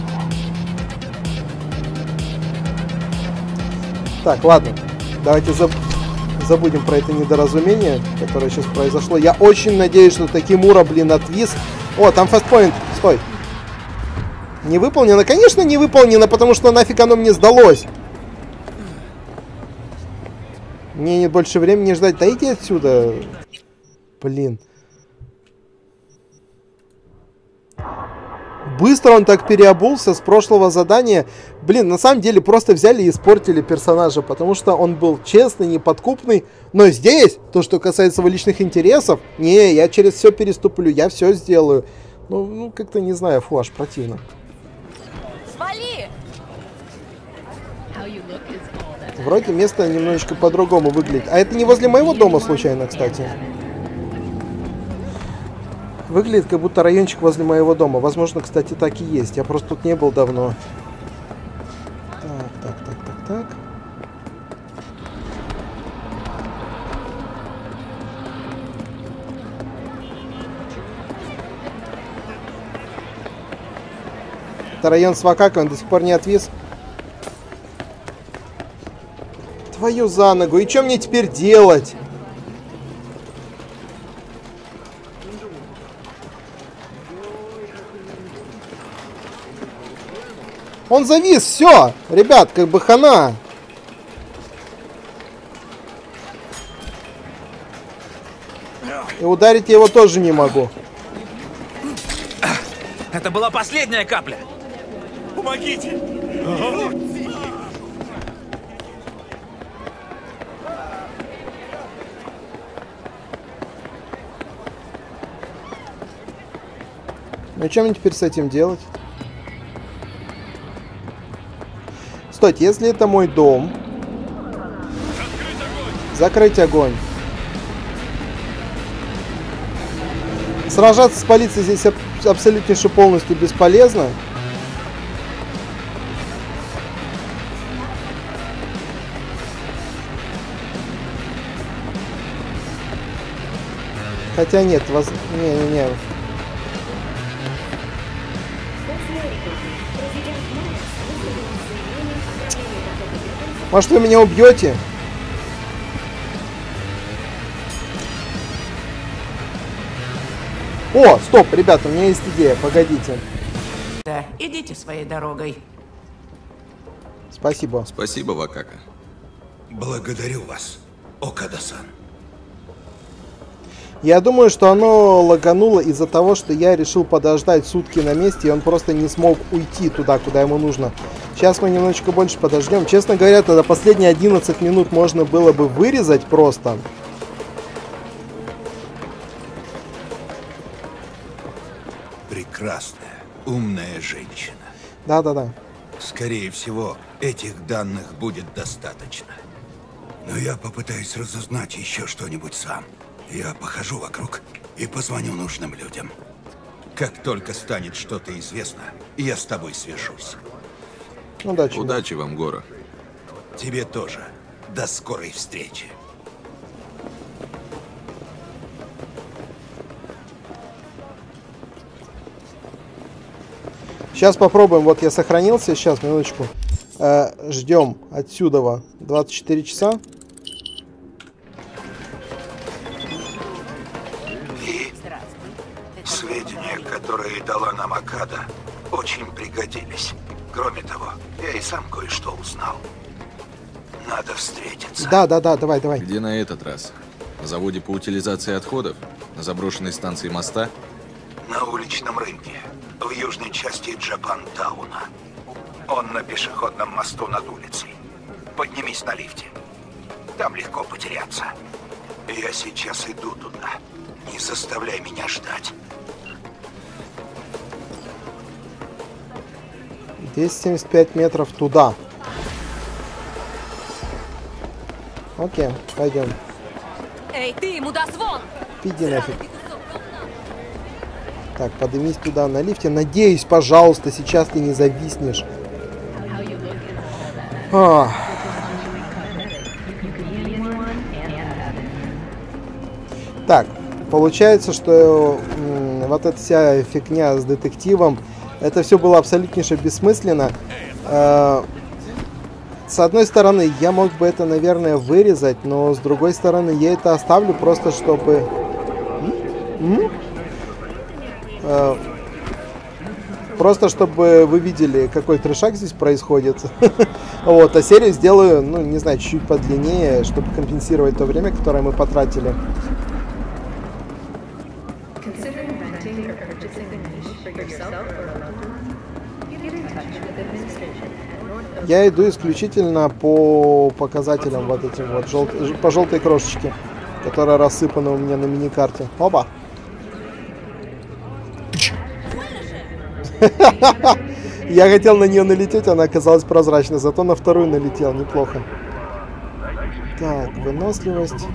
Так, ладно. Давайте заб... забудем про это недоразумение, которое сейчас произошло. Я очень надеюсь, что Такимура, блин, отвис. О, там фастпоинт. Стой. Не выполнено? Конечно, не выполнено, потому что нафиг оно мне сдалось. Мне нет больше времени ждать. Да иди отсюда. Блин. Быстро он так переобулся с прошлого задания. Блин, на самом деле просто взяли и испортили персонажа, потому что он был честный, неподкупный. Но здесь, то, что касается его личных интересов, не, я через все переступлю, я все сделаю. Ну, ну как-то не знаю, фу, аж противно. Свали! Вроде место немножечко по-другому выглядит. А это не возле моего дома случайно, кстати? Выглядит, как будто райончик возле моего дома. Возможно, кстати, так и есть. Я просто тут не был давно. Так, так, так, так, так. Это район Свакака, он до сих пор не отвис. Твою за ногу. И что мне теперь делать? Он завис, все, ребят, как бы хана. И ударить я его тоже не могу. Это была последняя капля. Помогите! Ну что мне теперь с этим делать? Стойте, если это мой дом... Закрыть огонь. Сражаться с полицией здесь аб абсолютнейше полностью бесполезно. Хотя нет, вас... Не-не-не. Может, вы меня убьете? О, стоп, ребята, у меня есть идея, погодите. Да, идите своей дорогой. Спасибо. Спасибо, Вакака. Благодарю вас, Окада-сан. Я думаю, что оно лагануло из-за того, что я решил подождать сутки на месте, и он просто не смог уйти туда, куда ему нужно. Сейчас мы немножечко больше подождем. Честно говоря, тогда последние одиннадцать минут можно было бы вырезать просто. Прекрасная, умная женщина. Да-да-да. Скорее всего, этих данных будет достаточно. Но я попытаюсь разузнать еще что-нибудь сам. Я похожу вокруг и позвоню нужным людям. Как только станет что-то известно, я с тобой свяжусь. Удачи. Удачи вам, Гора. Тебе тоже. До скорой встречи. Сейчас попробуем. Вот я сохранился. Сейчас, минуточку. Э, ждем отсюда двадцать четыре часа. Сведения, которые дала нам Окада, очень пригодились. Кроме того, я и сам кое-что узнал. Надо встретиться. Да, да, да, давай, давай. Где на этот раз? На заводе по утилизации отходов? На заброшенной станции моста? На уличном рынке, в южной части Джапантауна. Он на пешеходном мосту над улицей. Поднимись на лифте. Там легко потеряться. Я сейчас иду туда. Не заставляй меня ждать. двести семьдесят пять метров туда. Окей, пойдем. Эй, ты, мудозвон! Иди нафиг. Так, поднимись туда на лифте. Надеюсь, пожалуйста, сейчас ты не зависнешь. А. Так, получается, что м, вот эта вся фигня с детективом, это все было абсолютнейше бессмысленно. Э, с одной стороны, я мог бы это, наверное, вырезать, но с другой стороны, я это оставлю просто, чтобы... М? М? Э, просто чтобы вы видели, какой трешак здесь происходит. Вот, а серию сделаю, ну, не знаю, чуть-чуть подлиннее, чтобы компенсировать то время, которое мы потратили. Я иду исключительно по показателям вот этим вот, жел... по желтой крошечке, которая рассыпана у меня на миникарте. Опа! Я хотел на нее налететь, она оказалась прозрачной, зато на вторую налетел, неплохо. Так, выносливость.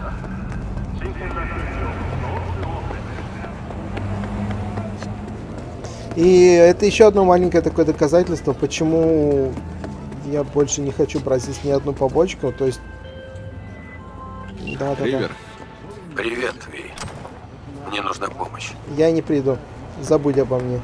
И это еще одно маленькое такое доказательство, почему я больше не хочу брать здесь ни одну побочку, то есть... Да, да, Ривер. да. Привет, Ви. Мне нужна помощь. Я не приду. Забудь обо мне.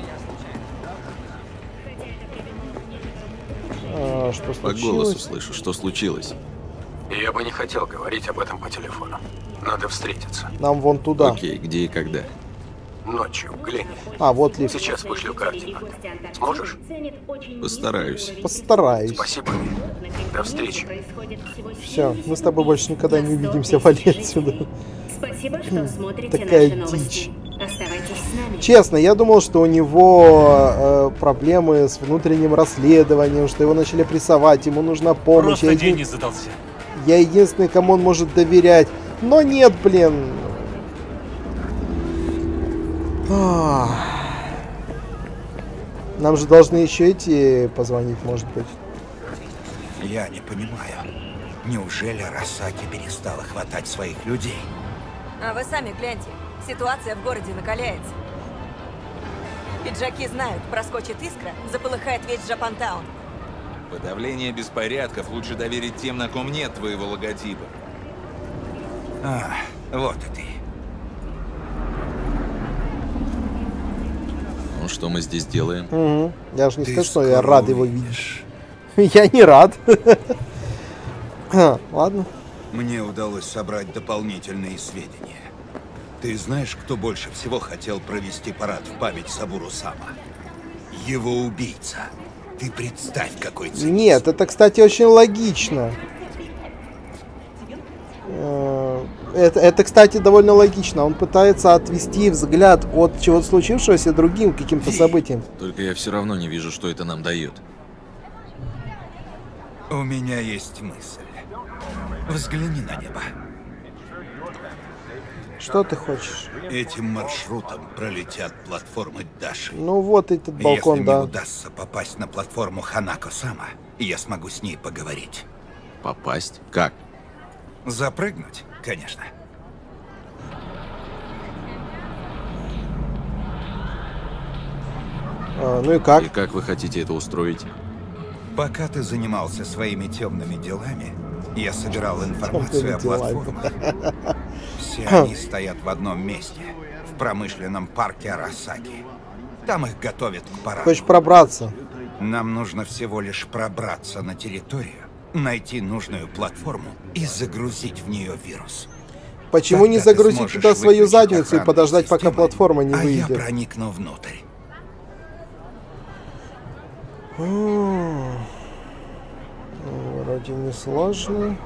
А, что По случилось? голосу слышу, что случилось. Я бы не хотел говорить об этом по телефону. Надо встретиться. Нам вон туда. Окей, где и когда? Ночью, в Глене. А, вот лифт. Сейчас вышлю координаты. Сможешь? Постараюсь. Постараюсь. Спасибо, Ви. До встречи. Все, мы с тобой больше никогда не увидимся, вали отсюда. Спасибо, что смотрите Такая наши новости. дичь. Оставайтесь с нами. Честно, я думал, что у него э, проблемы с внутренним расследованием, что его начали прессовать, ему нужна помощь. Просто Я день един- не задался. Я единственный, кому он может доверять. Но нет, блин. Ах. Нам же должны еще эти позвонить, может быть. Я не понимаю. Неужели Арасаки перестала хватать своих людей? А вы сами гляньте. Ситуация в городе накаляется. Пиджаки знают, проскочит искра, заполыхает весь Джапантаун. Подавление беспорядков лучше доверить тем, на ком нет твоего логотипа. А, вот и ты. Ну, что мы здесь делаем? Угу. Я же не Ты скажу, что я скоро рад его видеть. Я не рад. Ладно. Мне удалось собрать дополнительные сведения. Ты знаешь, кто больше всего хотел провести парад в память Сабуру Сама? Его убийца. Ты представь, какой цинизм. Нет, это, кстати, очень логично. Э, Это, это, кстати, довольно логично. Он пытается отвести взгляд от чего-то случившегося другим каким-то событием. Только я все равно не вижу, что это нам дает. У меня есть мысль. Взгляни на небо. Что ты хочешь? Этим маршрутом пролетят платформы Даши. Ну вот этот балкон, Если да. мне удастся попасть на платформу Ханако-сама, я смогу с ней поговорить. Попасть? Как? Запрыгнуть, конечно. А, ну и как? И как вы хотите это устроить? Пока ты занимался своими темными делами, я собирал информацию Темными о платформах. Все они стоят в одном месте, в промышленном парке Арасаки. Там их готовят к параду. Хочешь пробраться? Нам нужно всего лишь пробраться на территорию, найти нужную платформу и загрузить в нее вирус. Почему не Тогда ты загрузить сможешь туда свою выключить задницу и охранные подождать, пока системы, платформа не а я выйдет? проникну внутрь. М, Вроде не сложно.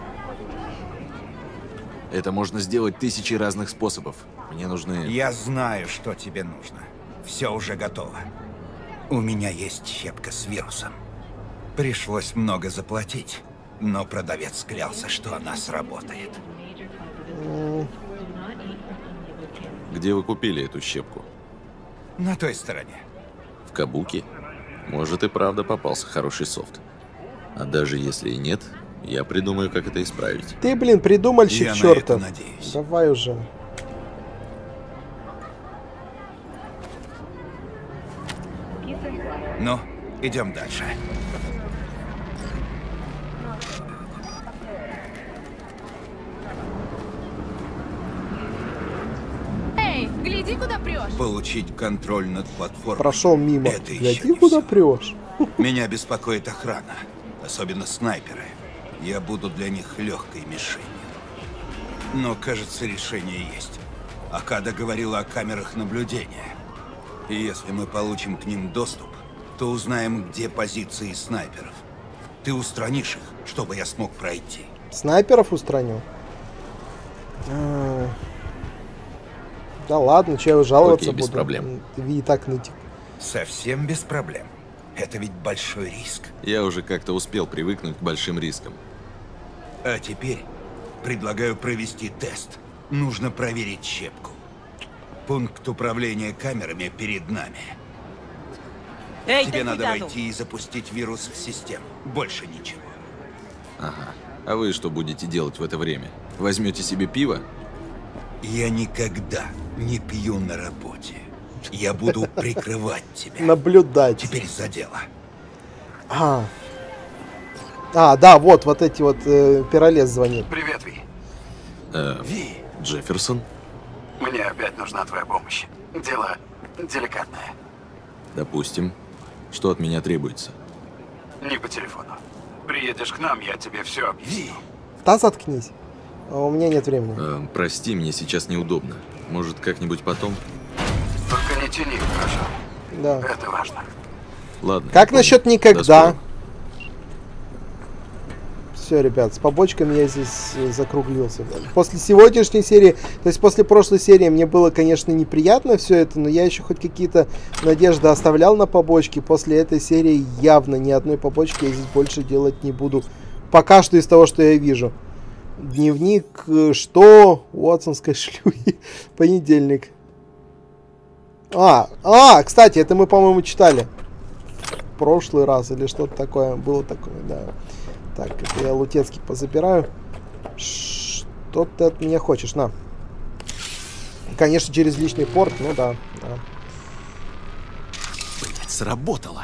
Это можно сделать тысячи разных способов. Мне нужны... Я знаю, что тебе нужно. Все уже готово. У меня есть щепка с вирусом. Пришлось много заплатить, но продавец клялся, что она сработает. М, Где вы купили эту щепку? На той стороне. В Кабуки? Может и правда попался хороший софт. А даже если и нет, я придумаю, как это исправить. Ты, блин, придумальщик Я на чертов. это надеюсь. Давай уже. Ну, идем дальше. Гляди, куда прешь. Получить контроль над платформой. Прошел мимо. Это еще Гляди, не куда всё. прешь. Меня беспокоит охрана, особенно снайперы. Я буду для них легкой мишенью. Но, кажется, решение есть. Акада говорила о камерах наблюдения. И если мы получим к ним доступ, то узнаем, где позиции снайперов. Ты устранишь их, чтобы я смог пройти. Снайперов устранил? А... Да ладно, че я жаловаться Окей, без буду? проблем. Ви и так нытик. Совсем без проблем. Это ведь большой риск. Я уже как-то успел привыкнуть к большим рискам. А теперь предлагаю провести тест. Нужно проверить щепку. Пункт управления камерами перед нами. Эй, Тебе ты надо рядом. войти и запустить вирус в систему. Больше ничего. Ага. А вы что будете делать в это время? Возьмете себе пиво? Я никогда не пью на работе. Я буду прикрывать тебя. Наблюдать. Теперь за дело. А, а да, вот, вот эти вот э, Пиролез звонит. Привет, Ви. Э, Ви. Джефферсон? Мне опять нужна твоя помощь. Дело деликатное. Допустим. Что от меня требуется? Не по телефону. Приедешь к нам, я тебе все объясню. Да заткнись. А у меня нет времени. Э, прости, мне сейчас неудобно. Может, как-нибудь потом? Только не тяни, хорошо? Да. Это важно. Ладно. Как насчет До никогда? скорого. Все, ребят, с побочками я здесь э, закруглился. После сегодняшней серии, то есть после прошлой серии, мне было, конечно, неприятно все это, но я еще хоть какие-то надежды оставлял на побочки. После этой серии явно ни одной побочки я здесь больше делать не буду. Пока что из того, что я вижу. Дневник, э, что? Уотсонской шлюхи. Понедельник. А, а, кстати, это мы, по-моему, читали. В прошлый раз или что-то такое. Было такое, да. Так, это я Лутецкий позабираю. Что ты от меня хочешь? На. Конечно, через личный порт, ну да. да. Блять, сработало.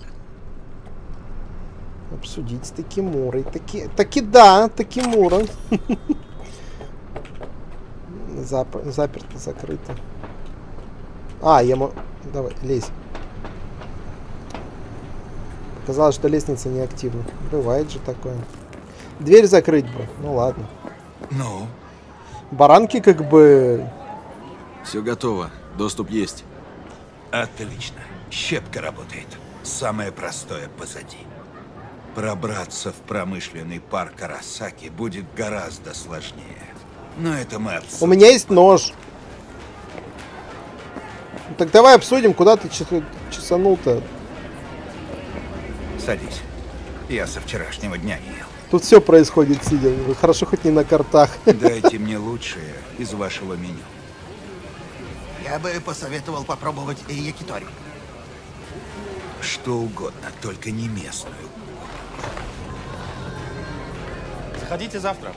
Обсудить с Такимурой. Таки, таки да, Такимура. Зап... Заперто, закрыто. А, я могу... Давай, лезь. Казалось, что лестница неактивна. Бывает же такое. Дверь закрыть бы. Ну ладно. Ну? Баранки как бы... Все готово. Доступ есть. Отлично. Щепка работает. Самое простое позади. Пробраться в промышленный парк Арасаки будет гораздо сложнее. Но это мы обсудим. У меня есть нож. Так давай обсудим, куда ты чесанул-то. Садись. Я со вчерашнего дня не ел. Тут все происходит сидя. Хорошо, хоть не на картах. Дайте мне лучшее из вашего меню. Я бы посоветовал попробовать и якитори. Что угодно, только не местную. Заходите завтра.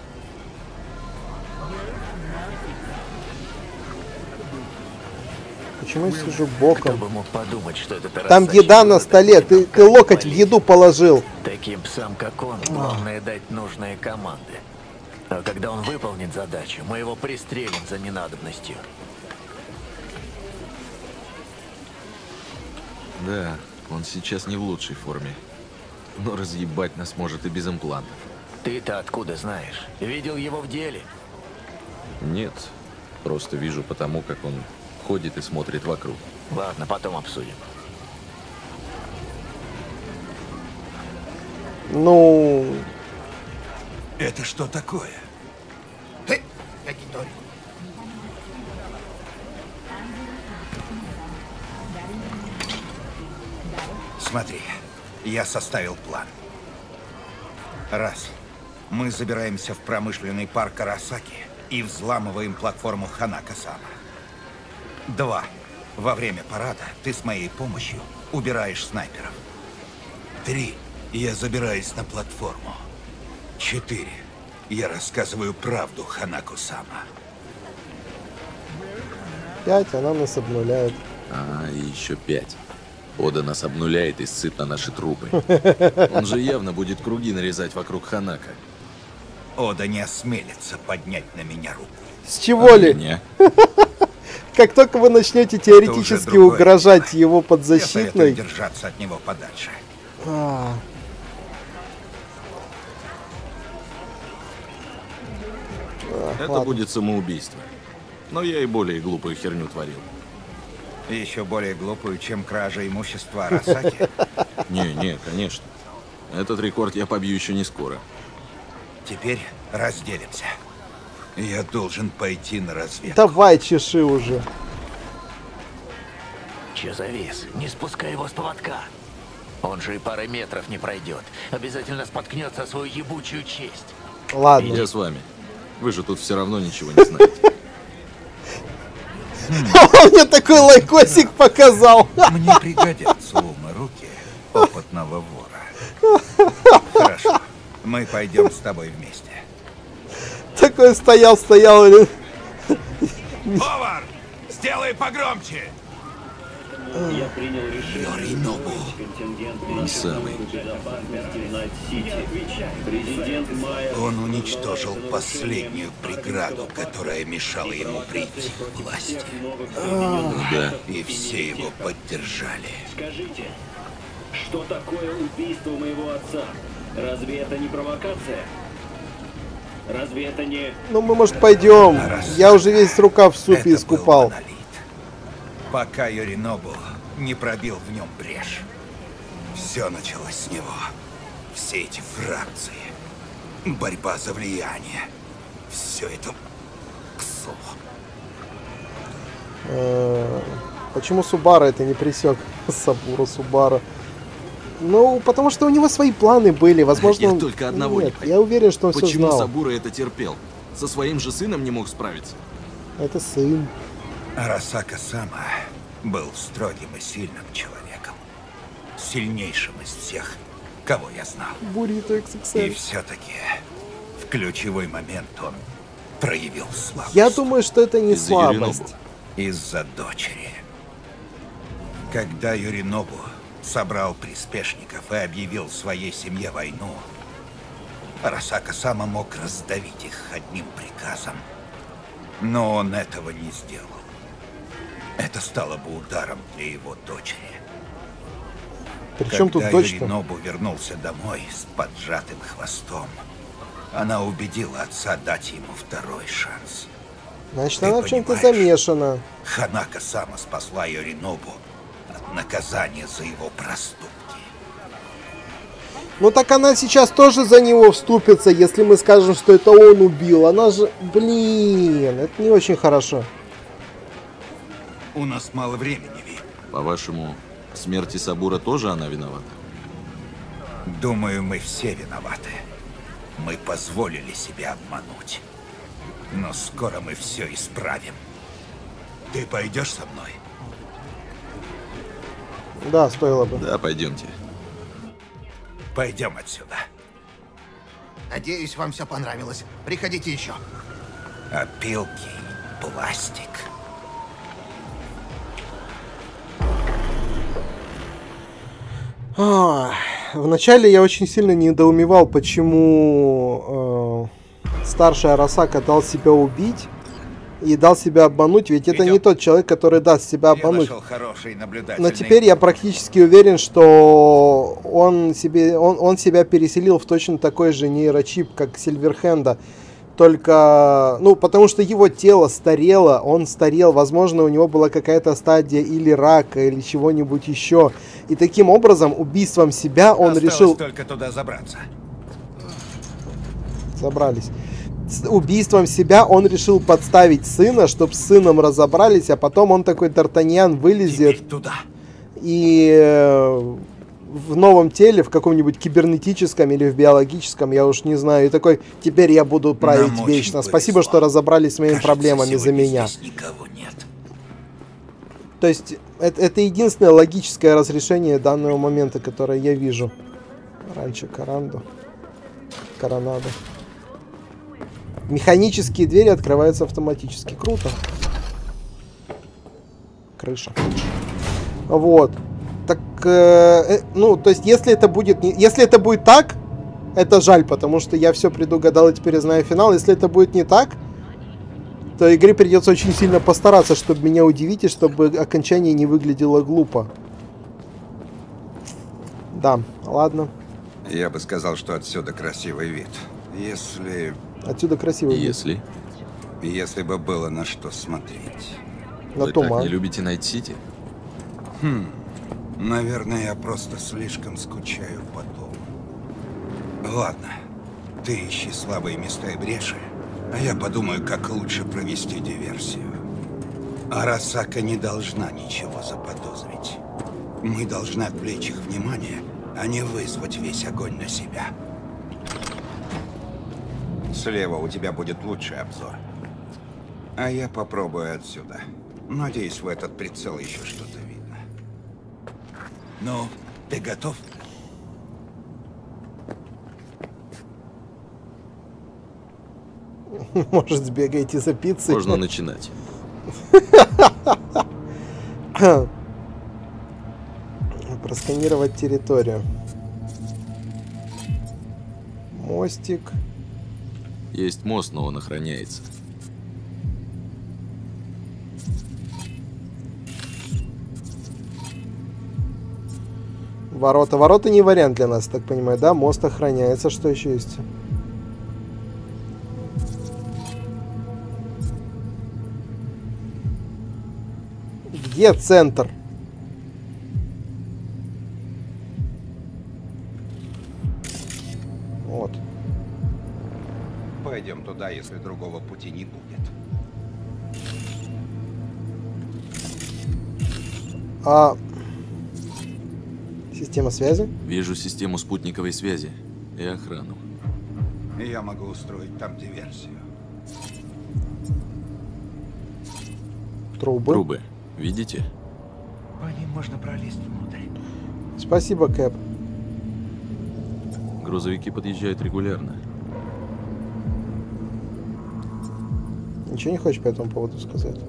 Почему я сижу боком? Кто бы мог подумать, что это Там еда на столе. Ты, ты локоть в еду положил. Таким псам, как он, главное дать нужные команды. А когда он выполнит задачу, мы его пристрелим за ненадобностью. Да, он сейчас не в лучшей форме. Но разъебать нас может и без имплантов. Ты-то откуда знаешь? Видел его в деле? Нет, просто вижу потому, как он ходит и смотрит вокруг. Ладно, потом обсудим. Ну... Это что такое? Ты, якитори. Смотри, я составил план. Раз. Мы забираемся в промышленный парк Арасаки и взламываем платформу Ханака-сама. Два. Во время парада ты с моей помощью убираешь снайперов. Три. Я забираюсь на платформу. Четыре. Я рассказываю правду Ханаку-сама. Пять, она нас обнуляет. А, и еще пять. Ода нас обнуляет и ссыт на наши трупы. Он же явно будет круги нарезать вокруг Ханака. Ода не осмелится поднять на меня руку. С чего ли? Меня? Как только вы начнете теоретически угрожать его подзащитной... Я советую держаться от него подальше. А. Это Ладно. будет самоубийство. Но я и более глупую херню творил. Еще более глупую, чем кража имущества Арасаки. Не, не, конечно. Этот рекорд я побью еще не скоро. Теперь разделимся. Я должен пойти на разведку. Давай, чеши уже. Че завис? Не спускай его с поводка. Он же и пары метров не пройдет. Обязательно споткнется о свою ебучую честь. Ладно. Я с вами. Вы же тут все равно ничего не знаете. Он мне такой лайкосик показал. Мне пригодятся ум и руки опытного вора. Хорошо. Мы пойдем с тобой вместе. Такой стоял, стоял. Повар! Сделай погромче! Я принял решение. Йоринобу. Он самый. Он уничтожил последнюю преграду, которая мешала ему прийти к власти. Да. И все его поддержали. Скажите, что такое убийство моего отца? Разве это не провокация? Разве это не... Ну мы, может, пойдем. Я уже весь рукав в супе искупал. Пока Йоринобу не пробил в нем брешь. Все началось с него. Все эти фракции, борьба за влияние, все это псо. Почему Субара это не пресек? Сабура Субара. Ну, потому что у него свои планы были. Возможно, я он... только одного Нет, не понимаю. я уверен, что он все Почему знал. Сабура это терпел? Со своим же сыном не мог справиться. Это сын. Арасака Сама был строгим и сильным человеком. Сильнейшим из всех, кого я знал. Бурито икс икс эль. И все-таки в ключевой момент он проявил слабость. Я думаю, что это не слабость. Из-за дочери. Когда Йоринобу собрал приспешников и объявил своей семье войну, Арасака Сама мог раздавить их одним приказом. Но он этого не сделал. Это стало бы ударом для его дочери. Причем тут Когда дочка? Йоринобу вернулся домой с поджатым хвостом, она убедила отца дать ему второй шанс. Значит, Ты она в чем-то понимаешь, замешана. Ханака Сама спасла Йоринобу от наказания за его проступки. Ну так она сейчас тоже за него вступится, если мы скажем, что это он убил. Она же... Блин, это не очень хорошо. У нас мало времени, Ви. По-вашему, в смерти Сабура тоже она виновата? Думаю, мы все виноваты. Мы позволили себя обмануть. Но скоро мы все исправим. Ты пойдешь со мной? Да, стоило бы. Да, пойдемте. Пойдем отсюда. Надеюсь, вам все понравилось. Приходите еще. Опилки, пластик. А, вначале я очень сильно недоумевал, почему э, старший Арасака дал себя убить и дал себя обмануть, ведь это не тот человек, который даст себя обмануть. Но теперь я практически уверен, что он, себе, он, он себя переселил в точно такой же нейрочип, как Сильверхенда. Только, ну, потому что его тело старело, он старел, возможно, у него была какая-то стадия или рака, или чего-нибудь еще. И таким образом, убийством себя он Осталось решил... только туда забраться. Забрались. С убийством себя он решил подставить сына, чтобы с сыном разобрались, а потом он такой Д'Артаньян вылезет. Туда. И э, в новом теле, в каком-нибудь кибернетическом или в биологическом, я уж не знаю, и такой, теперь я буду править Нам вечно. очень Спасибо, повезло. что разобрались с моими Кажется, проблемами за сегодня меня. здесь никого нет. То есть, это, это единственное логическое разрешение данного момента, которое я вижу. Раньше Каранду. Коронаду. Механические двери открываются автоматически. Круто. Крыша. Вот. Так, э, э, ну, то есть, если это будет не, если это будет так, это жаль, потому что я все предугадал и теперь знаю финал. Если это будет не так, то игре придется очень сильно постараться, чтобы меня удивить, и чтобы окончание не выглядело глупо. Да, ладно. Я бы сказал, что отсюда красивый вид. Если... Отсюда красивый вид. Если? Если бы было на что смотреть. На Вы туман. так не любите Найт-Сити? Хм. Наверное, я просто слишком скучаю по дому. Ладно. Ты ищи слабые места и бреши, а я подумаю, как лучше провести диверсию. Арасака не должна ничего заподозрить. Мы должны отвлечь их внимание, а не вызвать весь огонь на себя. Слева у тебя будет лучший обзор. А я попробую отсюда. Надеюсь, в этот прицел еще что-то видно. Ну, ты готов? Может, сбегаете за пиццей? Можно начинать. Просканировать территорию. Мостик. Есть мост, но он охраняется. Ворота. Ворота не вариант для нас, так понимаю, да? Мост охраняется. Что еще есть? Где центр? Вот. Пойдем туда, если другого пути не будет. А... Система связи? Вижу систему спутниковой связи и охрану. Я могу устроить там диверсию. Трубы. Трубы. Видите? По ним можно пролезть внутрь. Спасибо, Кэп. Грузовики подъезжают регулярно. Ничего не хочешь по этому поводу сказать?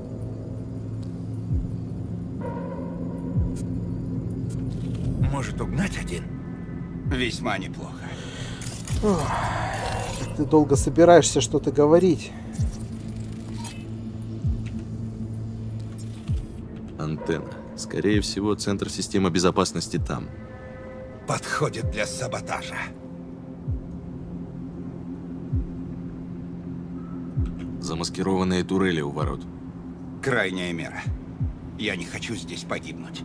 Может, угнать один? Весьма неплохо. Ох, ты долго собираешься что-то говорить. Антенна. Скорее всего, центр системы безопасности там. Подходит для саботажа. Замаскированные турели у ворот. Крайняя мера. Я не хочу здесь погибнуть.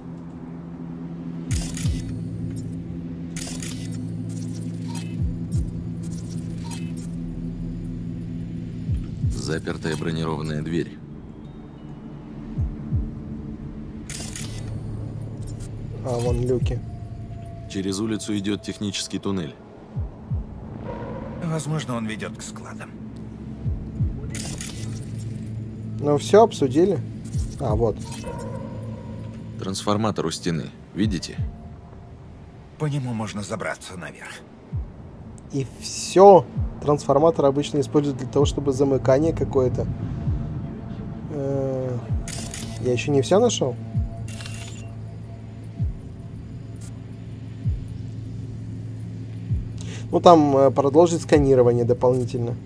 Запертая бронированная дверь. А, вон люки. Через улицу идет технический туннель. Возможно, он ведет к складам. Ну все, обсудили. А, вот. Трансформатор у стены. Видите? По нему можно забраться наверх. И все. Трансформатор обычно используют для того, чтобы замыкание какое-то. Э-э- Я еще не все нашел. Ну там э, продолжить сканирование дополнительно.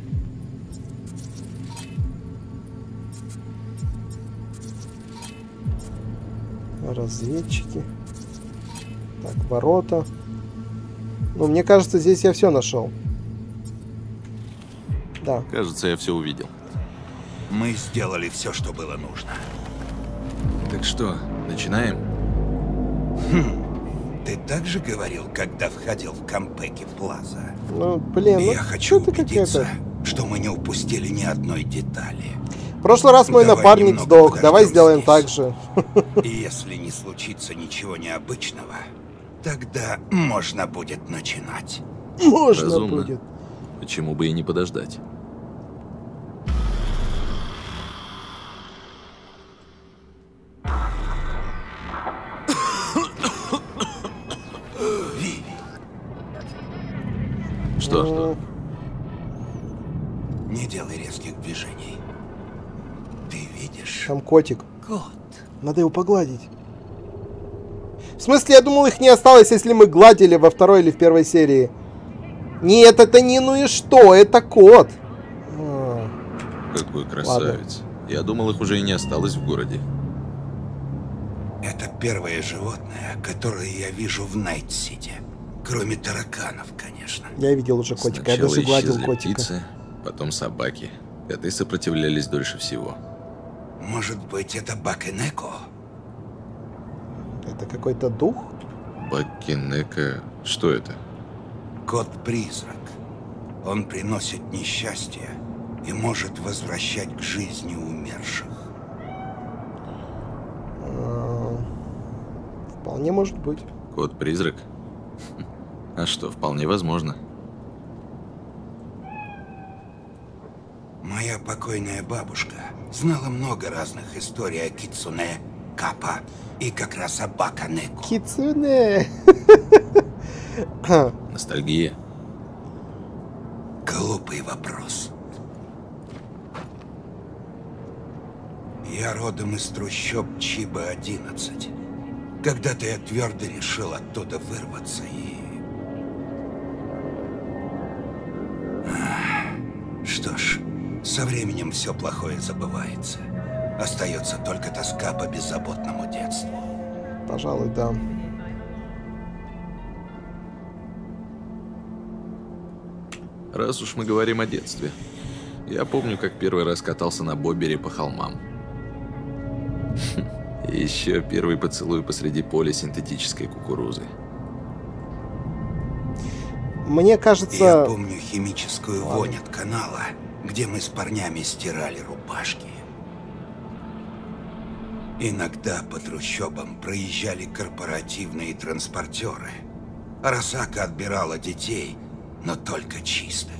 Разведчики. Так, ворота. Ну, мне кажется, здесь я все нашел. Да. Кажется, я все увидел. Мы сделали все, что было нужно. Так что, начинаем? Хм. Ты так же говорил, когда входил в Кампеки Плаза? Ну, блин, Я ну, хочу какая-то? убедиться, что мы не упустили ни одной детали. В прошлый раз мой Давай напарник немного сдох. Давай подождем сделаем здесь. так же. И если не случится ничего необычного, тогда можно будет начинать. Можно Разумно. будет. Почему бы и не подождать? Что, что? Не делай резких движений. Ты видишь? Там котик. Кот. Надо его погладить. В смысле, я думал, их не осталось, если мы гладили во второй или в первой серии. Нет, это не ну и что, это кот. А. Какой красавец. Ладно. Я думал, их уже и не осталось в городе. Это первое животное, которое я вижу в Найт-Сити. Кроме тараканов, конечно. Я видел уже котика, Сначала я даже гладил котика. Птицы, потом собаки. Коты сопротивлялись дольше всего. Может быть, это Бакенеко? Это какой-то дух? Бакенеко... Что это? Кот-призрак. Он приносит несчастье и может возвращать к жизни умерших. Вполне может быть. Кот-призрак? А что, вполне возможно. Моя покойная бабушка знала много разных историй о Кицуне, Капа и как раз о Бакенеко. Кицуне! Ностальгия. Глупый вопрос. Я родом из трущоб Чиба одиннадцать. Когда-то я твердо решил оттуда вырваться и... Что ж, со временем все плохое забывается. Остается только тоска по беззаботному детству. Пожалуй, да. Раз уж мы говорим о детстве. Я помню, как первый раз катался на боббере по холмам. И еще первый поцелуй посреди поля синтетической кукурузы. Мне кажется... Я помню химическую Ладно. вонь от канала, где мы с парнями стирали рубашки. Иногда по трущобам проезжали корпоративные транспортеры. Арасака отбирала детей, но только чистых.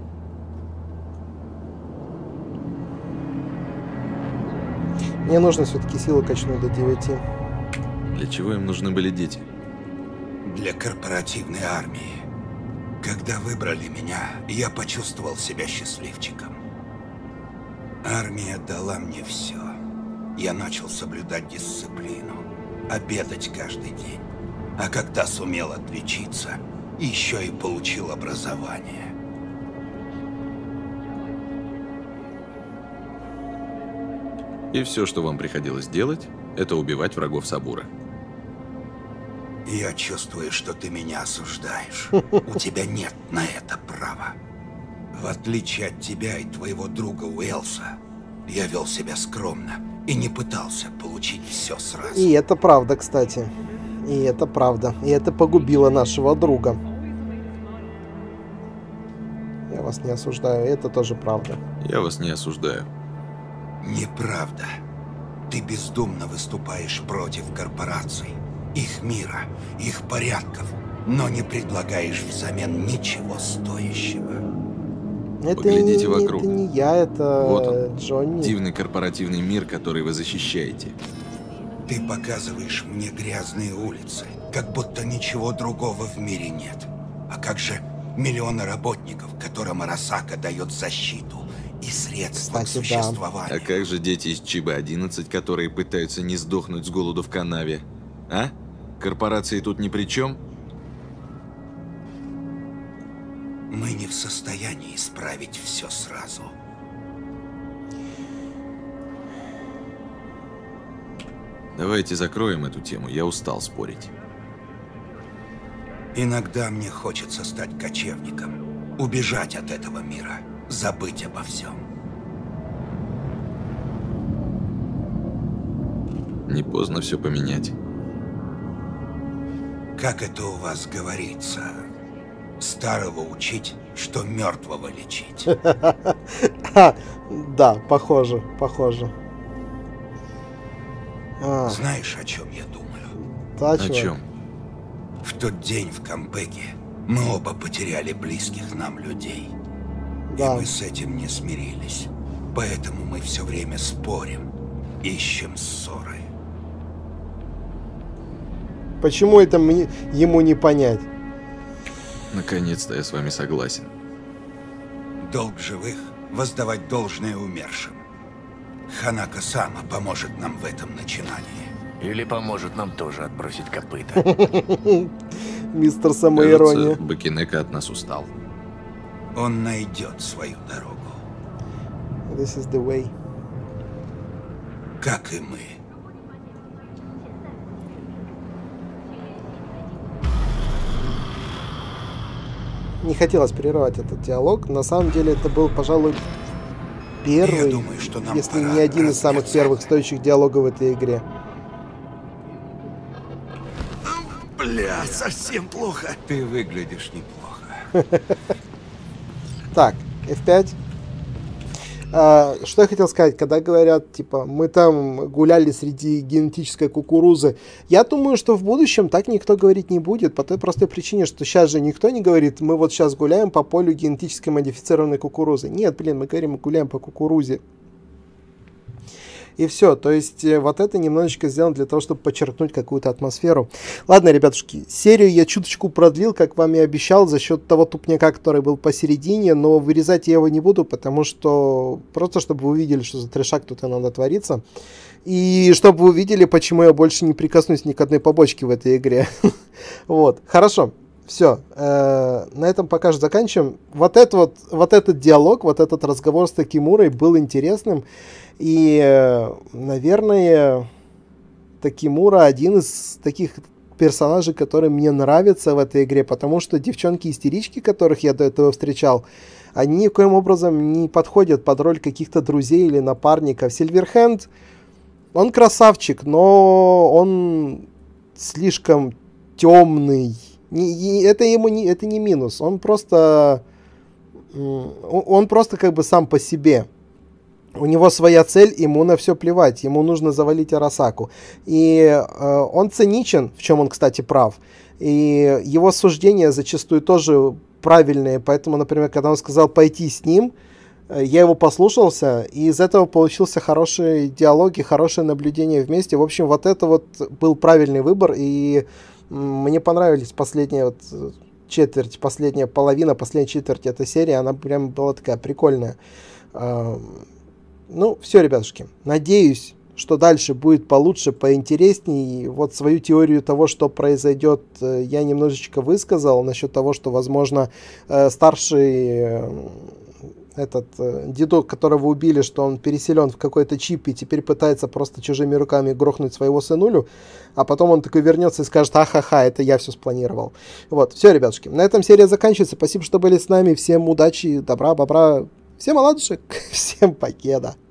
Мне нужно все-таки силы качнуть до девяти. Для чего им нужны были дети? Для корпоративной армии. Когда выбрали меня, я почувствовал себя счастливчиком. Армия дала мне все. Я начал соблюдать дисциплину, обедать каждый день. А когда сумел отличиться, еще и получил образование. И все, что вам приходилось делать, это убивать врагов Сабура. Я чувствую, что ты меня осуждаешь. У тебя нет на это права. В отличие от тебя и твоего друга Уэлса, я вел себя скромно и не пытался получить все сразу. И это правда, кстати. И это правда. И это погубило нашего друга. Я вас не осуждаю, это тоже правда. Я вас не осуждаю. Неправда. Ты бездумно выступаешь против корпораций, их мира, их порядков, но не предлагаешь взамен ничего стоящего. Это Поглядите не, вокруг. Это не я, это вот он, Джонни. Дивный корпоративный мир, который вы защищаете. Ты показываешь мне грязные улицы, как будто ничего другого в мире нет. А как же миллионы работников, которым Арасака дает защиту и средства к существованию? А как же дети из Чиба одиннадцать, которые пытаются не сдохнуть с голоду в канаве? А? Корпорации тут ни при чем? Мы не в состоянии исправить все сразу. Давайте закроем эту тему, я устал спорить. Иногда мне хочется стать кочевником, убежать от этого мира, забыть обо всем. Не поздно все поменять. Как это у вас говорится? Старого учить, что мертвого лечить. Да, похоже, похоже. Знаешь, о чем я думаю? О чем? В тот день в Кампеге мы оба потеряли близких нам людей. Да. И мы с этим не смирились. Поэтому мы все время спорим, ищем ссоры. Почему это мне, ему не понять? Наконец-то я с вами согласен. Долг живых — воздавать должное умершим. Ханако Сама поможет нам в этом начинании. Или поможет нам тоже отбросить копыта. Мистер самоирония. Бакенеко от нас устал. Он найдет свою дорогу. This is the way. Как и мы. Не хотелось прерывать этот диалог. На самом деле это был, пожалуй, первый, Я думаю, что нам если пора не один из самых разняться. первых стоящих диалогов в этой игре. Бля, совсем плохо. Ты выглядишь неплохо. Так, эф пять. А, что я хотел сказать, когда говорят, типа, мы там гуляли среди генетической кукурузы. Я думаю, что в будущем так никто говорить не будет, по той простой причине, что сейчас же никто не говорит, мы вот сейчас гуляем по полю генетически модифицированной кукурузы. Нет, блин, мы говорим, мы гуляем по кукурузе. И все, то есть вот это немножечко сделано для того, чтобы подчеркнуть какую-то атмосферу. Ладно, ребятушки, серию я чуточку продлил, как вам и обещал, за счет того тупняка, который был посередине, но вырезать я его не буду, потому что просто, чтобы вы увидели, что за трешак тут иногда творится. И чтобы вы увидели, почему я больше не прикоснусь ни к одной побочке в этой игре. Вот, хорошо. Все, э, на этом пока что заканчиваем. Вот, это вот, вот этот диалог, вот этот разговор с Такимурой был интересным. И, э, наверное, Такимура один из таких персонажей, которые мне нравятся в этой игре, потому что девчонки-истерички, которых я до этого встречал, они никоим образом не подходят под роль каких-то друзей или напарников. Сильверхенд, он красавчик, но он слишком темный. Не, не, это ему не, это не минус, он просто, он просто как бы сам по себе. У него своя цель, ему на все плевать, ему нужно завалить Арасаку. И э, он циничен, в чем он, кстати, прав. И его суждения зачастую тоже правильные, поэтому, например, когда он сказал пойти с ним, я его послушался, и из этого получился хороший диалог и хорошее наблюдение вместе. В общем, вот это вот был правильный выбор, и мне понравились последняя вот четверть, последняя половина, последняя четверть этой серии, она прям была такая прикольная. Ну, все, ребятушки, надеюсь, что дальше будет получше, поинтересней. Вот свою теорию того, что произойдет, я немножечко высказал насчет того, что, возможно, старший этот дедок, которого убили, что он переселен в какой-то чип и теперь пытается просто чужими руками грохнуть своего сынулю, а потом он такой вернется и скажет: ахаха, это я все спланировал. Вот, все, ребятушки, на этом серия заканчивается. Спасибо, что были с нами. Всем удачи, добра, бобра, всем оладушек, всем покеда.